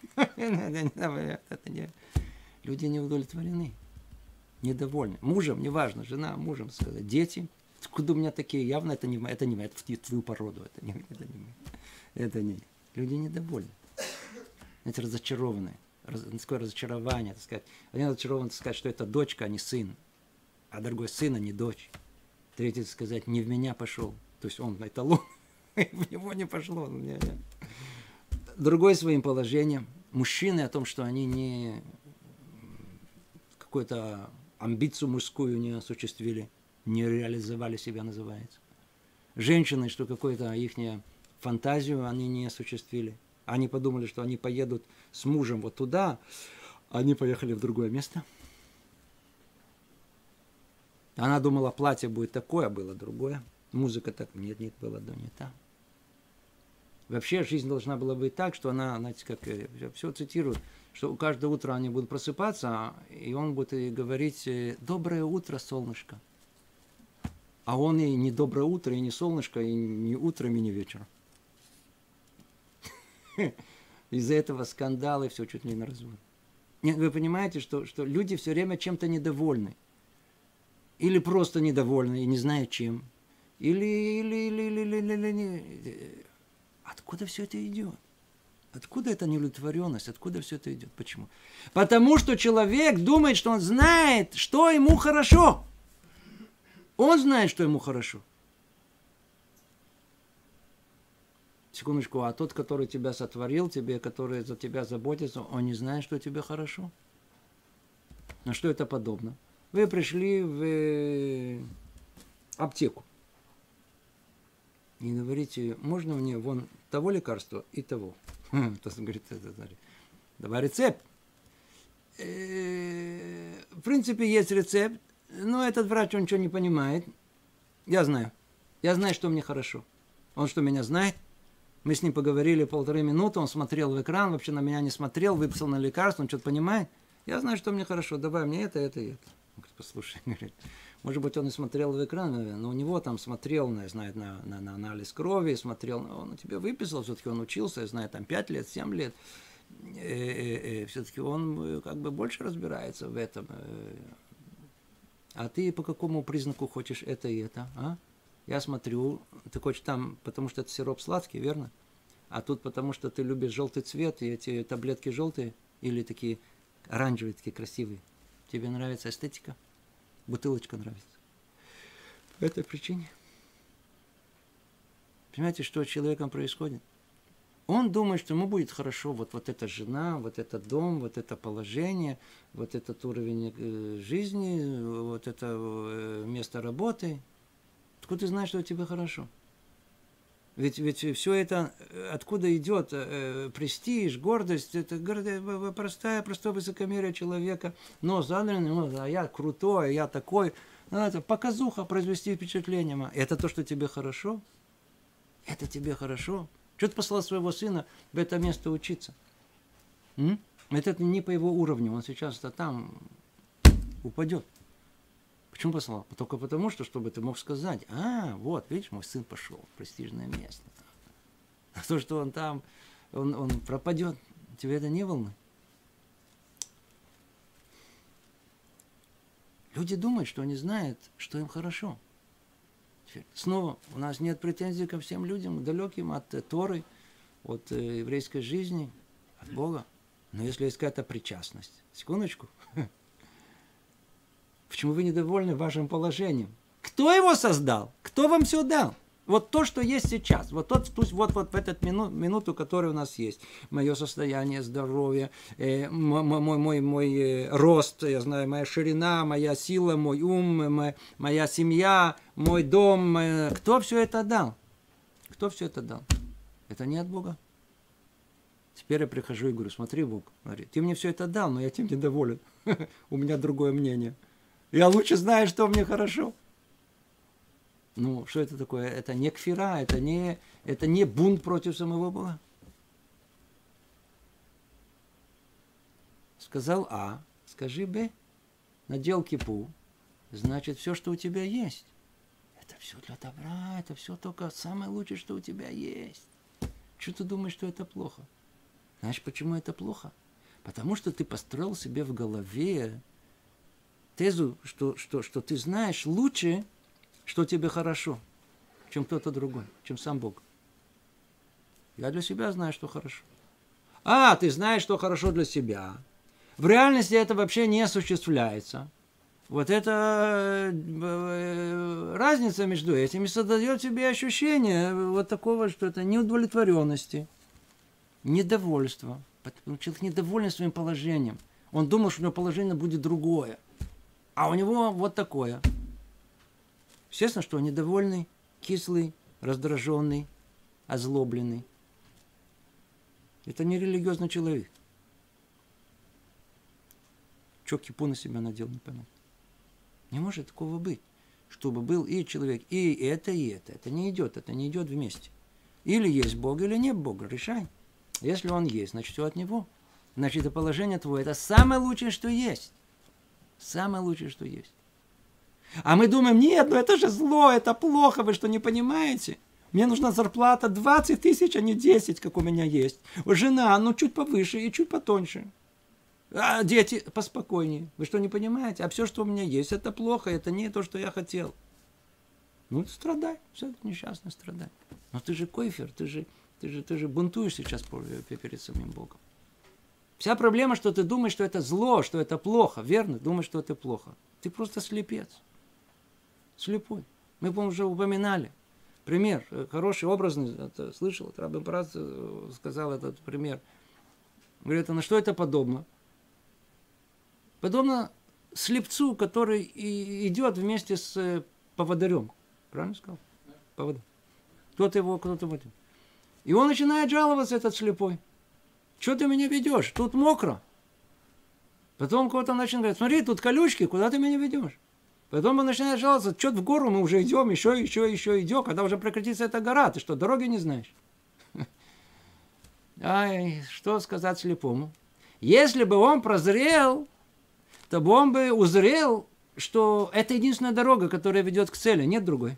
Люди не удовлетворены, недовольны. Мужем, неважно, жена, мужем, сказать, дети, откуда у меня такие, явно это не, это не это в твою породу, это не, это не, это не. Люди недовольны, это разочарованные, раз, такое разочарование, так сказать. Один разочарован, так сказать, что это дочка, а не сын, а другой сын, а не дочь. Третий сказать, не в меня пошел. То есть он на эталон, в него не пошло. Не, не. Другое своим положением. Мужчины о том, что они не какую-то амбицию мужскую не осуществили, не реализовали себя, называется. Женщины, что какую-то их фантазию они не осуществили. Они подумали, что они поедут с мужем вот туда, а они поехали в другое место. Она думала, платье будет такое, а было другое. Музыка так, нет, нет, было да, не так. Вообще жизнь должна была быть так, что она, знаете, как все цитирует, что каждое утро они будут просыпаться, и он будет говорить «Доброе утро, солнышко». А он и не доброе утро, и не солнышко, и не утром, и не вечером. Из-за этого скандалы все чуть ли не на развод. Вы понимаете, что, что люди все время чем-то недовольны. Или просто недовольны и не знают чем. Или, или, или, или, или, или, или. Откуда все это идет? Откуда эта неудовлетворенность? Откуда все это идет? Почему? Потому что человек думает, что он знает, что ему хорошо. Он знает, что ему хорошо. Секундочку, а тот, который тебя сотворил, тебе, который за тебя заботится, он не знает, что тебе хорошо? На что это подобно? Вы пришли в аптеку и говорите, можно мне вон того лекарства и того? Тот говорит, давай рецепт. В принципе, есть рецепт, ну, этот врач, он ничего не понимает. Я знаю. Я знаю, что мне хорошо. Он что, меня знает? Мы с ним поговорили полторы минуты, он смотрел в экран, вообще на меня не смотрел, выписал на лекарство, он что-то понимает. Я знаю, что мне хорошо, давай мне это, это и это. Он говорит, послушай, говорит, может быть, он и смотрел в экран, но у него там смотрел, на, знает, на, на, на анализ крови, смотрел, он тебе выписал, все-таки он учился, я знаю, там пять лет, семь лет. Все-таки он как бы больше разбирается в этом. А ты по какому признаку хочешь это и это, а? Я смотрю, ты хочешь там, потому что это сироп сладкий, верно? А тут потому что ты любишь желтый цвет, и эти таблетки желтые, или такие оранжевые, такие красивые. Тебе нравится эстетика? Бутылочка нравится. По этой причине. Понимаете, что с человеком происходит? Он думает, что ему будет хорошо, вот, вот эта жена, вот этот дом, вот это положение, вот этот уровень жизни, вот это место работы. Откуда ты знаешь, что тебе хорошо? Ведь, ведь все это, откуда идет э, престиж, гордость, это простая, простое высокомерие человека. Но задран, ну, а я крутой, я такой. Ну, это показуха, произвести впечатление. Это то, что тебе хорошо? Это тебе хорошо? Что ты послал своего сына в это место учиться? М? Это не по его уровню, он сейчас-то там упадет. Почему послал? Только потому, что, чтобы ты мог сказать, а, вот, видишь, мой сын пошел в престижное место. А то, что он там, он, он пропадет, тебе это не волнует? Люди думают, что они знают, что им хорошо. Снова, у нас нет претензий ко всем людям, далеким от Торы, от еврейской жизни, от Бога. Но если есть какая-то причастность, секундочку, почему вы недовольны вашим положением? Кто его создал? Кто вам все дал? Вот то, что есть сейчас. Вот тот, пусть вот, вот в эту мину, минуту, которая у нас есть. Мое состояние здоровья, э, мой, мой, мой, мой э, рост, я знаю, моя ширина, моя сила, мой ум, моя, моя семья, мой дом. Э, кто все это дал? Кто все это дал? Это не от Бога. Теперь я прихожу и говорю, смотри, Бог, смотри, ты мне все это дал, но я тем недоволен. У меня другое мнение. Я лучше знаю, что мне хорошо. Ну, что это такое? Это не кфира, это не, это не бунт против самого Бога. Сказал А, скажи Б, надел кипу, значит, все, что у тебя есть, это все для добра, это все только самое лучшее, что у тебя есть. Что ты думаешь, что это плохо? Знаешь, почему это плохо? Потому что ты построил себе в голове тезу, что, что, что ты знаешь лучше, что тебе хорошо, чем кто-то другой, чем сам Бог. Я для себя знаю, что хорошо. А, ты знаешь, что хорошо для себя. В реальности это вообще не осуществляется. Вот это разница между этими создает тебе ощущение вот такого, что это неудовлетворенности, недовольства. Человек недоволен своим положением. Он думал, что у него положение будет другое. А у него вот такое. Естественно, что он недовольный, кислый, раздраженный, озлобленный. Это не религиозный человек. Что кипу на себя надел, не понятно. Не может такого быть. Чтобы был и человек, и это, и это. Это не идет, это не идет вместе. Или есть Бог, или нет Бога. Решай. Если он есть, значит, все от него. Значит, это положение твое, это самое лучшее, что есть. Самое лучшее, что есть. А мы думаем, нет, ну это же зло, это плохо, вы что, не понимаете? Мне нужна зарплата двадцать тысяч, а не десять, как у меня есть. Жена, ну чуть повыше и чуть потоньше. А дети поспокойнее. Вы что, не понимаете? А все, что у меня есть, это плохо, это не то, что я хотел. Ну, страдай, все это несчастно, страдай. Но ты же койфер, ты же, ты же, ты же бунтуешь сейчас перед самим Богом. Вся проблема, что ты думаешь, что это зло, что это плохо. Верно? Думаешь, что это плохо. Ты просто слепец. Слепой. Мы, по-моему, уже упоминали. Пример. Хороший, образный. Это, слышал, это Рабби Брат сказал этот пример. Говорит, а на что это подобно? Подобно слепцу, который и идет вместе с поводырем. Правильно сказал? Поводырь. Кто-то его, кто-то водит. И он начинает жаловаться, этот слепой. Что ты меня ведешь? Тут мокро. Потом кто-то начинает говорить, смотри, тут колючки, куда ты меня ведешь? Потом он начинает жаловаться, что-то в гору мы уже идем, еще, еще, еще идем, когда уже прекратится эта гора, ты что, дороги не знаешь? Ай, что сказать слепому? Если бы он прозрел, то бы он бы узрел, что это единственная дорога, которая ведет к цели, нет другой.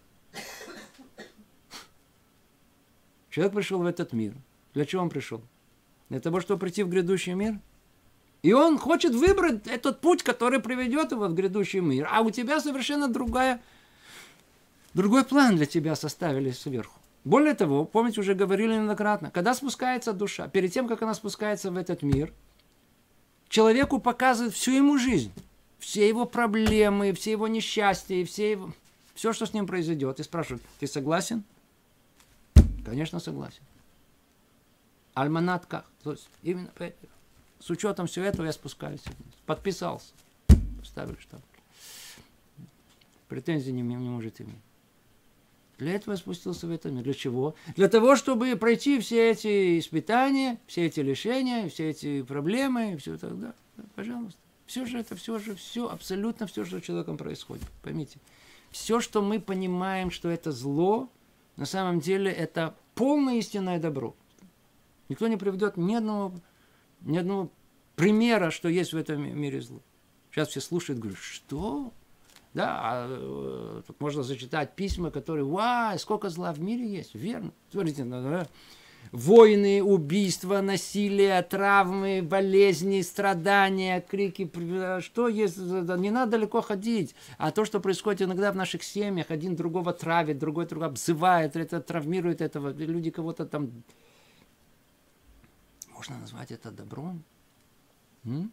Человек пришел в этот мир. Для чего он пришел? Для того, чтобы прийти в грядущий мир. И он хочет выбрать этот путь, который приведет его в грядущий мир. А у тебя совершенно другая, другой план для тебя составили сверху. Более того, помните, уже говорили многократно, когда спускается душа, перед тем, как она спускается в этот мир, человеку показывают всю ему жизнь, все его проблемы, все его несчастья, все, его, все, что с ним произойдет. И спрашивают, ты согласен? Конечно, согласен. Альманат как? То есть, именно с учетом всего этого я спускаюсь вниз. Подписался. Ставили штамп. Претензий не, не может иметь. Для этого я спустился в этот мир. Для чего? Для того, чтобы пройти все эти испытания, все эти лишения, все эти проблемы, все тогда. Пожалуйста. Все же это, все же, все, абсолютно все, что с человеком происходит. Поймите. Все, что мы понимаем, что это зло, на самом деле это полное истинное добро. Никто не приведет ни одного, ни одного примера, что есть в этом мире зло. Сейчас все слушают, говорят, что? Да, а, тут можно зачитать письма, которые, вау, сколько зла в мире есть. Верно. Смотрите, да? Войны, убийства, насилие, травмы, болезни, страдания, крики. Что есть? Не надо далеко ходить. А то, что происходит иногда в наших семьях, один другого травит, другой другого обзывает, это травмирует этого. Люди кого-то там... Можно назвать это добром? М?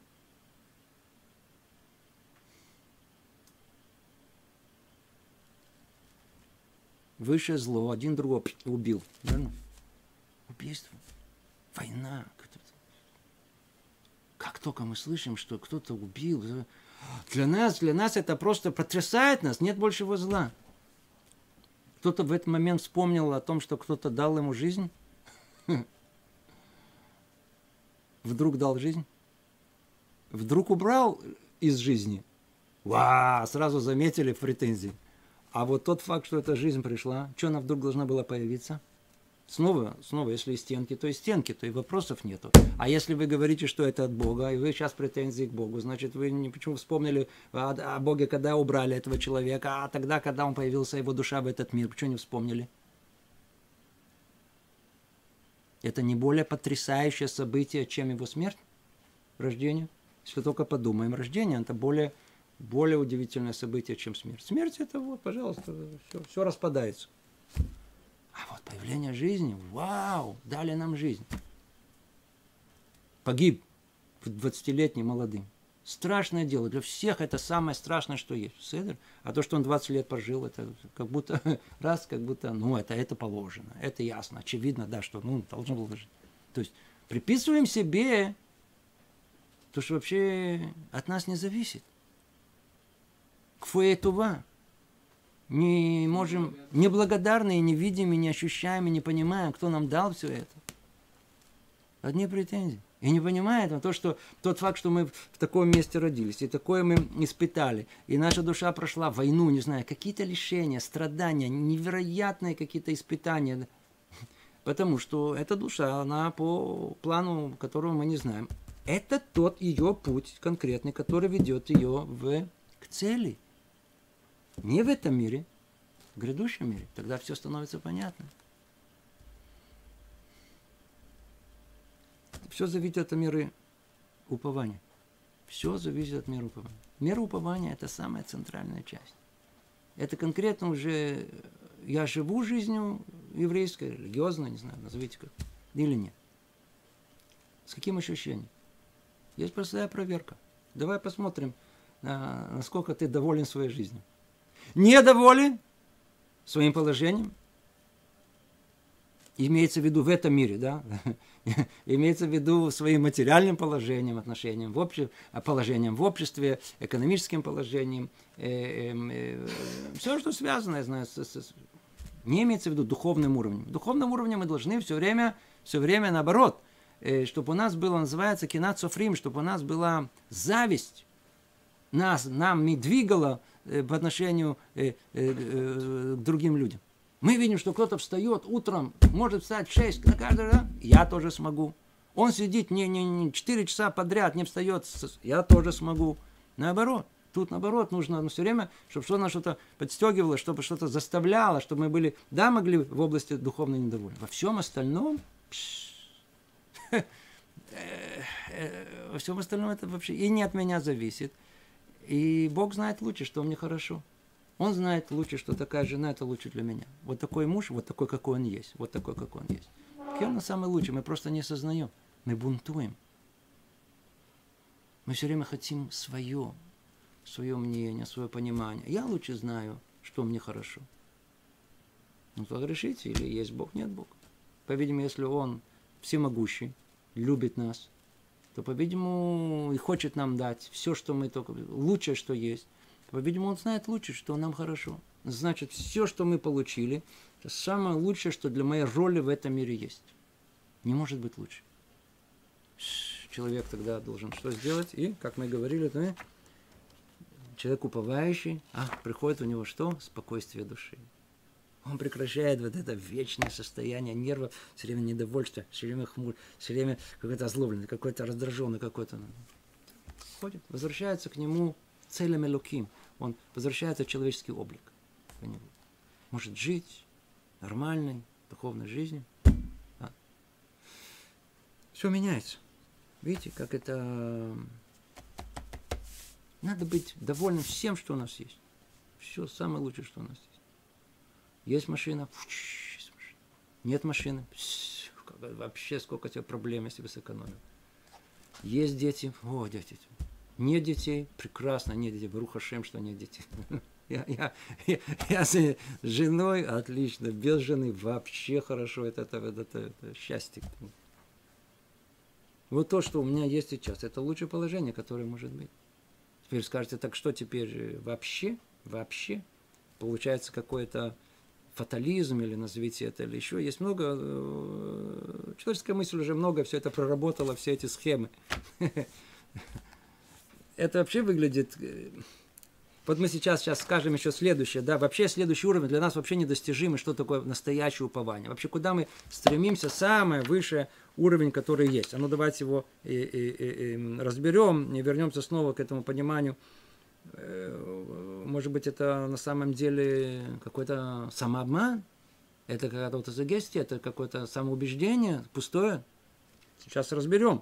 Высшее зло, один другого убил. Верно? Убийство, война. Как только мы слышим, что кто-то убил, для нас, для нас это просто потрясает нас, нет большего зла. Кто-то в этот момент вспомнил о том, что кто-то дал ему жизнь. Вдруг дал жизнь. Вдруг убрал из жизни. Ва, сразу заметили в претензии. А вот тот факт, что эта жизнь пришла, что она вдруг должна была появиться? Снова, снова, если и стенки, то и стенки, то и вопросов нету. А если вы говорите, что это от Бога, и вы сейчас претензии к Богу, значит, вы не почему вспомнили о, о Боге, когда убрали этого человека, а тогда, когда он появился, его душа в этот мир, почему не вспомнили? Это не более потрясающее событие, чем его смерть, рождение. Если только подумаем, рождение – это более, более удивительное событие, чем смерть. Смерть – это вот, пожалуйста, все, все распадается. А вот появление жизни, вау, дали нам жизнь. Погиб двадцатилетним молодым. Страшное дело. Для всех это самое страшное, что есть. Седер. А то, что он двадцать лет прожил, это как будто раз, как будто, ну, это, это положено. Это ясно, очевидно, да, что, ну, должно было жить. То есть, приписываем себе то, что вообще от нас не зависит. Кфуэтува. Не можем, неблагодарные, не видим, не ощущаем, и не понимаем, кто нам дал все это. Одни претензии. И не понимает то, что тот факт, что мы в таком месте родились, и такое мы испытали, и наша душа прошла войну, не знаю, какие-то лишения, страдания, невероятные какие-то испытания. Потому что эта душа, она по плану, которого мы не знаем, это тот ее путь конкретный, который ведет ее в, к цели. Не в этом мире, в грядущем мире. Тогда все становится понятно. Все зависит от меры упования. Все зависит от меры упования. Мера упования – это самая центральная часть. Это конкретно уже я живу жизнью еврейской, религиозной, не знаю, назовите как, или нет. С каким ощущением? Есть простая проверка. Давай посмотрим, насколько ты доволен своей жизнью. Недоволен своим положением? Имеется в виду в этом мире, да? Имеется в виду своим материальным положением, отношением в обще... положением в обществе, экономическим положением, э, э, э, все, что связано, я знаю, с, с... не имеется в виду духовным уровнем. Духовным уровнем мы должны все время, все время наоборот, э, чтобы у нас было, называется, кинат софрим, чтобы у нас была зависть, нас, нами двигала по отношению к другим людям. Мы видим, что кто-то встает утром, может встать в шесть, на каждый раз, я тоже смогу. Он сидит не, не, не четыре часа подряд, не встает, я тоже смогу. Наоборот. Тут, наоборот, нужно все время, чтобы что-то нас что-то подстегивало, чтобы что-то заставляло, чтобы мы были, да, могли в области духовной недовольны. Во всем остальном, во всем остальном это вообще и не от меня зависит. И Бог знает лучше, что мне хорошо. Он знает лучше, что такая жена, это лучше для меня. Вот такой муж, вот такой, какой он есть. Вот такой, какой он есть. И он самый лучший, мы просто не осознаем. Мы бунтуем. Мы все время хотим свое. Свое мнение, свое понимание. Я лучше знаю, что мне хорошо. Ну, то решите, или есть Бог, нет Бога. По-видимому, если Он всемогущий, любит нас, то, по-видимому, и хочет нам дать все, что мы только... Лучшее, что есть. По-видимому, Он знает лучше, что нам хорошо. Значит, все, что мы получили, это самое лучшее, что для моей роли в этом мире есть. Не может быть лучше. Человек тогда должен что сделать? И, как мы говорили, то человек уповающий, а приходит у него что? Спокойствие души. Он прекращает вот это вечное состояние нервов, все время недовольство, все время хмурь, все время какой-то озлобленный, какой-то раздраженный, какой-то... Ходит, возвращается к нему целым элоким. Он возвращается в человеческий облик. Может жить нормальной духовной жизнью. Да. Все меняется. Видите, как это... Надо быть довольным всем, что у нас есть. Все самое лучшее, что у нас есть. Есть машина, есть машина. Нет машины, вообще сколько тебе проблем, если бы сэкономил. Есть дети, о, дети. Нет детей, прекрасно, нет детей. Барух Ашем, что нет детей. Я, я, я, я с женой отлично, без жены вообще хорошо, это, это, это, это, это счастье. Вот то, что у меня есть сейчас, это лучшее положение, которое может быть. Теперь скажете, так что теперь вообще, вообще, получается какой-то фатализм, или назовите это, или еще. Есть много, человеческая мысль уже много все это проработала, все эти схемы. Это вообще выглядит... Вот мы сейчас, сейчас скажем еще следующее, да, вообще следующий уровень для нас вообще недостижимый, что такое настоящее упование. Вообще, куда мы стремимся, самый высший уровень, который есть. А ну, давайте его и, и, и, и разберем, и вернемся снова к этому пониманию. Может быть, это на самом деле какой-то самообман, это какая-то аутосугестия, это какое-то самоубеждение пустое. Сейчас разберем.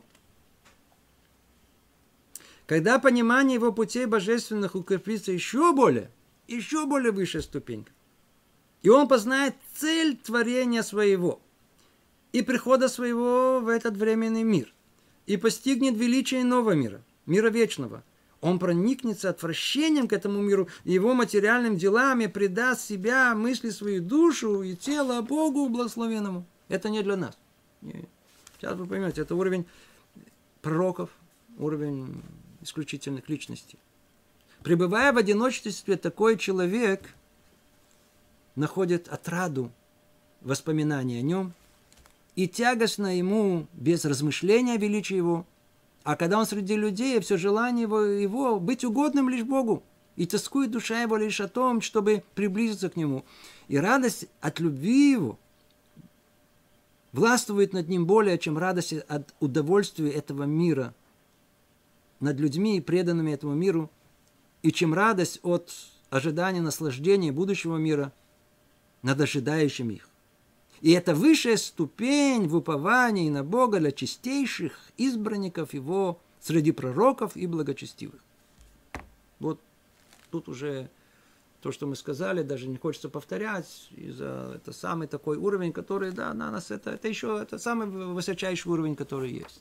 Когда понимание его путей божественных укрепится еще более, еще более высшая ступенька, и он познает цель творения своего и прихода своего в этот временный мир, и постигнет величие нового мира, мира вечного, он проникнется отвращением к этому миру и его материальным делам и предаст себя, мысли, свою душу и тело Богу благословенному. Это не для нас. Сейчас вы поймете, это уровень пророков, уровень исключительных личностей. Пребывая в одиночестве, такой человек находит отраду воспоминаний о нем, и тягостно ему без размышления о величии его. А когда он среди людей, все желание его, его быть угодным лишь Богу, и тоскует душа его лишь о том, чтобы приблизиться к нему. И радость от любви его властвует над ним более, чем радость от удовольствия этого мира, над людьми, преданными этому миру, и чем радость от ожидания наслаждения будущего мира над ожидающим их. И это высшая ступень в уповании на Бога для чистейших избранников Его среди пророков и благочестивых. Вот тут уже то, что мы сказали, даже не хочется повторять, из-за это самый такой уровень, который, да, на нас это, это еще это самый высочайший уровень, который есть.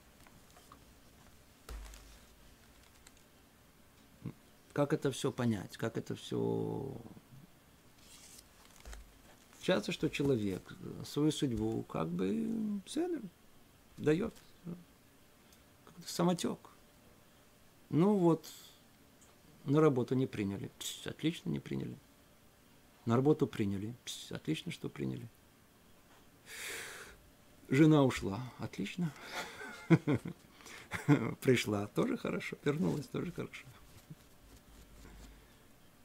Как это все понять, как это все... Получается, что человек свою судьбу как бы цену дает. Как-то самотек. Ну вот, на работу не приняли. Пс, отлично, не приняли. На работу приняли. Пс, отлично, что приняли. Жена ушла. Отлично. Пришла. Тоже хорошо. Вернулась. Тоже хорошо.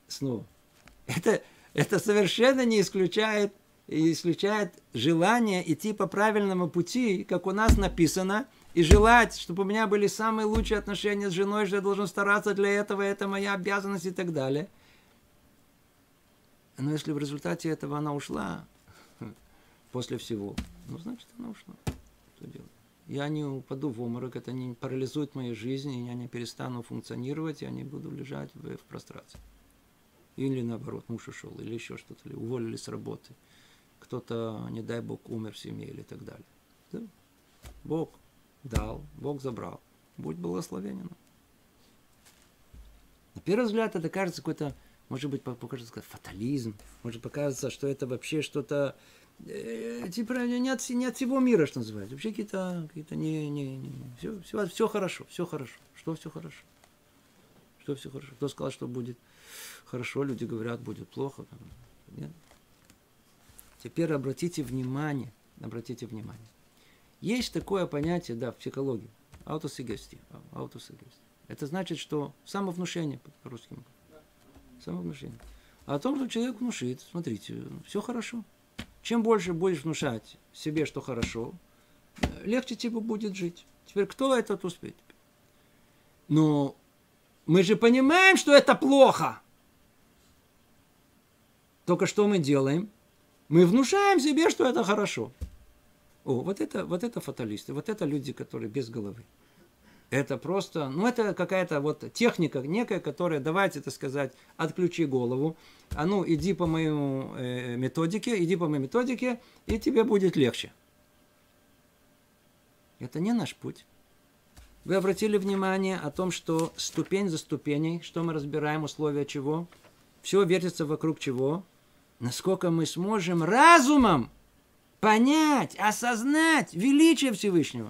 снова. Это, это совершенно не исключает, исключает желание идти по правильному пути, как у нас написано, и желать, чтобы у меня были самые лучшие отношения с женой, что я должен стараться для этого, это моя обязанность и так далее. Но если в результате этого она ушла, после всего, ну, значит, она ушла. Что делать? Я не упаду в обморок, это не парализует мою жизнь, и я не перестану функционировать, я не буду лежать в, в прострации. Или наоборот, муж ушел, или еще что-то, или уволили с работы. Кто-то, не дай Бог, умер в семье или так далее. Да? Бог дал, Бог забрал. Будь благословенен. На первый взгляд это кажется какой-то, может быть, покажется как фатализм, может показаться, что это вообще что-то э, типа не от, не от всего мира, что называется. Вообще какие-то, какие-то не, не, не, не. Все, все, все хорошо, все хорошо. Что все хорошо? Что все хорошо? Кто сказал, что будет хорошо? Люди говорят, будет плохо. Нет? Теперь обратите внимание, обратите внимание. Есть такое понятие, да, в психологии, аутосуггестия. аутосуггестия. Это значит, что самовнушение по-русски. Самовнушение. А о том, что человек внушит, смотрите, все хорошо. Чем больше будешь внушать себе, что хорошо, легче тебе будет жить. Теперь кто этот успеет? Но мы же понимаем, что это плохо. Только что мы делаем? Мы внушаем себе, что это хорошо. О, вот это, вот это фаталисты, вот это люди, которые без головы. Это просто, ну это какая-то вот техника некая, которая, давайте это сказать, отключи голову, а ну иди по моему э, методике, иди по моей методике, и тебе будет легче. Это не наш путь. Вы обратили внимание о том, что ступень за ступеней, что мы разбираем, условия чего, все вертится вокруг чего, насколько мы сможем разумом понять, осознать величие Всевышнего.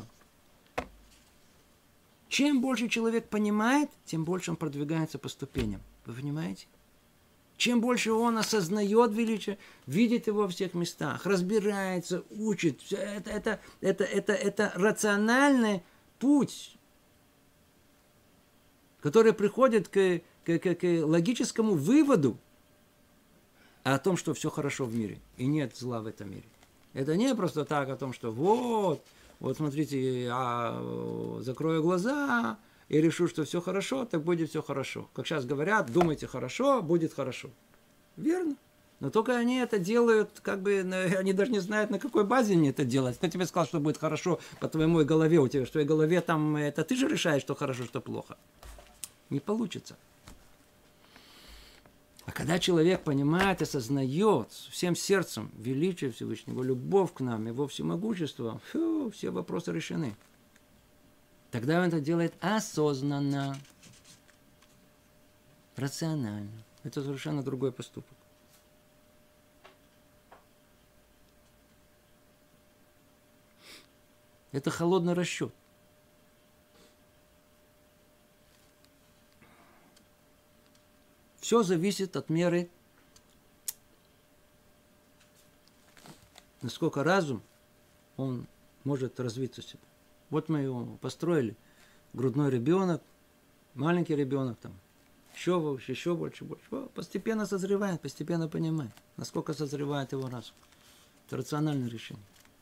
Чем больше человек понимает, тем больше он продвигается по ступеням. Вы понимаете? Чем больше он осознает величие, видит его во всех местах, разбирается, учит. Это, это, это, это, это рациональный путь, который приходит к, к, к, к логическому выводу о том, что все хорошо в мире и нет зла в этом мире. Это не просто так о том, что вот, вот смотрите, я закрою глаза и решу, что все хорошо, так будет все хорошо. Как сейчас говорят, думайте хорошо, будет хорошо. Верно. Но только они это делают, как бы, они даже не знают, на какой базе они это делают. Кто тебе сказал, что будет хорошо по твоей голове? У тебя, в твоей голове там, это ты же решаешь, что хорошо, что плохо. Не получится. А когда человек понимает, осознает всем сердцем величие Всевышнего, любовь к нам, его всемогущество, фу, все вопросы решены. Тогда он это делает осознанно, рационально. Это совершенно другой поступок. Это холодный расчет. Все зависит от меры, насколько разум, он может развиться себе. Вот мы его построили. Грудной ребенок, маленький ребенок, там, еще больше, еще больше, больше. Постепенно созревает, постепенно понимает, насколько созревает его разум. Это рациональное решение.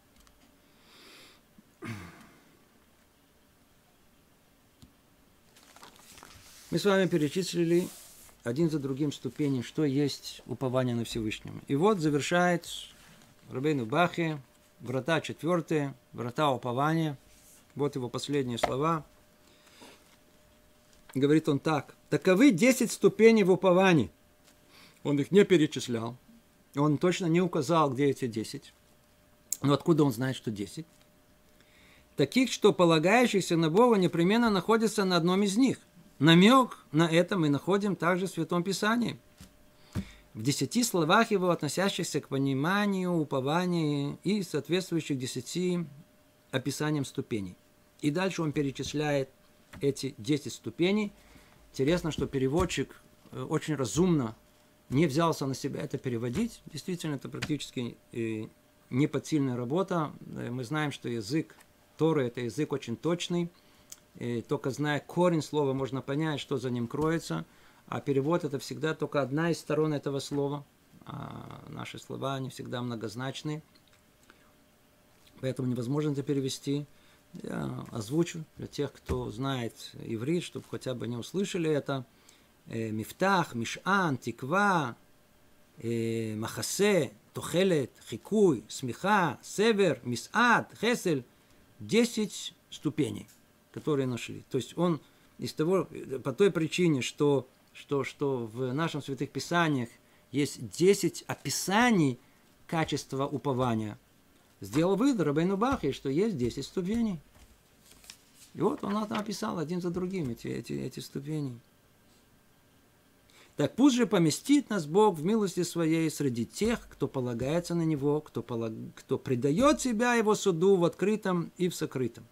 Мы с вами перечислили один за другим ступени, что есть упование на Всевышнего. И вот завершает Рабейну Бахе, врата четвертые, врата упования. Вот его последние слова. Говорит он так. Таковы десять ступеней в уповании. Он их не перечислял. Он точно не указал, где эти десять. Но откуда он знает, что десять? Таких, что полагающихся на Бога непременно находятся на одном из них. Намек на это мы находим также в Святом Писании. В десяти словах его, относящихся к пониманию, упованию и соответствующих десяти описаниям ступеней. И дальше он перечисляет эти десять ступеней. Интересно, что переводчик очень разумно не взялся на себя это переводить. Действительно, это практически неподсильная работа. Мы знаем, что язык Торы – это язык очень точный. И только зная корень слова, можно понять, что за ним кроется. А перевод это всегда только одна из сторон этого слова. А наши слова, они всегда многозначны. Поэтому невозможно это перевести. Я озвучу для тех, кто знает иврит, чтобы хотя бы не услышали это. Мифтах, Миш'ан, Тиква, Махасе, Тохелет, Хикуй, Смеха, Север, Мисад, Хесель. Десять ступеней, которые нашли. То есть он из того, по той причине, что, что, что в нашем святых писаниях есть десять описаний качества упования, сделал вывод Рабейну Бахья, что есть десять ступеней. И вот он это описал один за другим, эти, эти, эти ступени. Так пусть же поместит нас Бог в милости своей среди тех, кто полагается на Него, кто, полаг... кто предает себя Его суду в открытом и в сокрытом.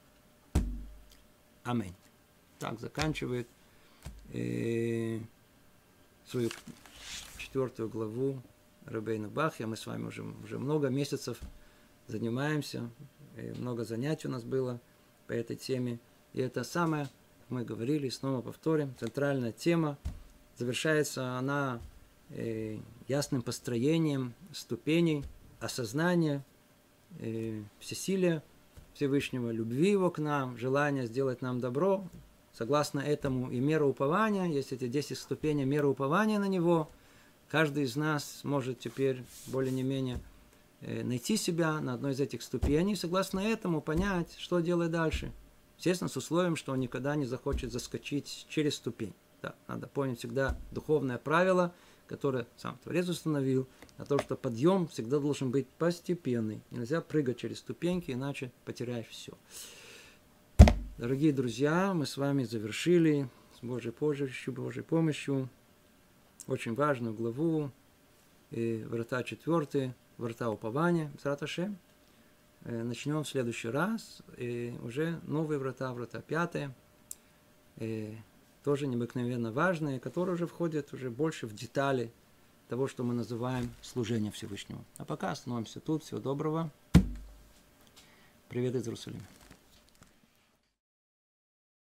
Аминь. Так заканчивает э, свою четвертую главу Рабейну Бахья. Мы с вами уже, уже много месяцев занимаемся, много занятий у нас было по этой теме. И это самое, мы говорили, снова повторим, центральная тема. Завершается она э, ясным построением ступеней осознания э, всесилия Всевышнего, любви Его к нам, желания сделать нам добро. Согласно этому и мера упования, есть эти десять ступеней меры упования на Него. Каждый из нас может теперь более-менее э, найти себя на одной из этих ступеней, согласно этому понять, что делать дальше. Естественно, с условием, что он никогда не захочет заскочить через ступень. Да, надо помнить всегда духовное правило, которое сам Творец установил, о том, что подъем всегда должен быть постепенный. Нельзя прыгать через ступеньки, иначе потеряешь все. Дорогие друзья, мы с вами завершили с Божьей помощью, Божьей помощью очень важную главу, и врата четвертые, врата упования, Б'эзрат Ашем. Начнем в следующий раз, и уже новые врата, врата пятые. Тоже необыкновенно важные, которые уже входят уже больше в детали того, что мы называем служение Всевышнему. А пока остановимся тут. Всего доброго. Привет из Иерусалима.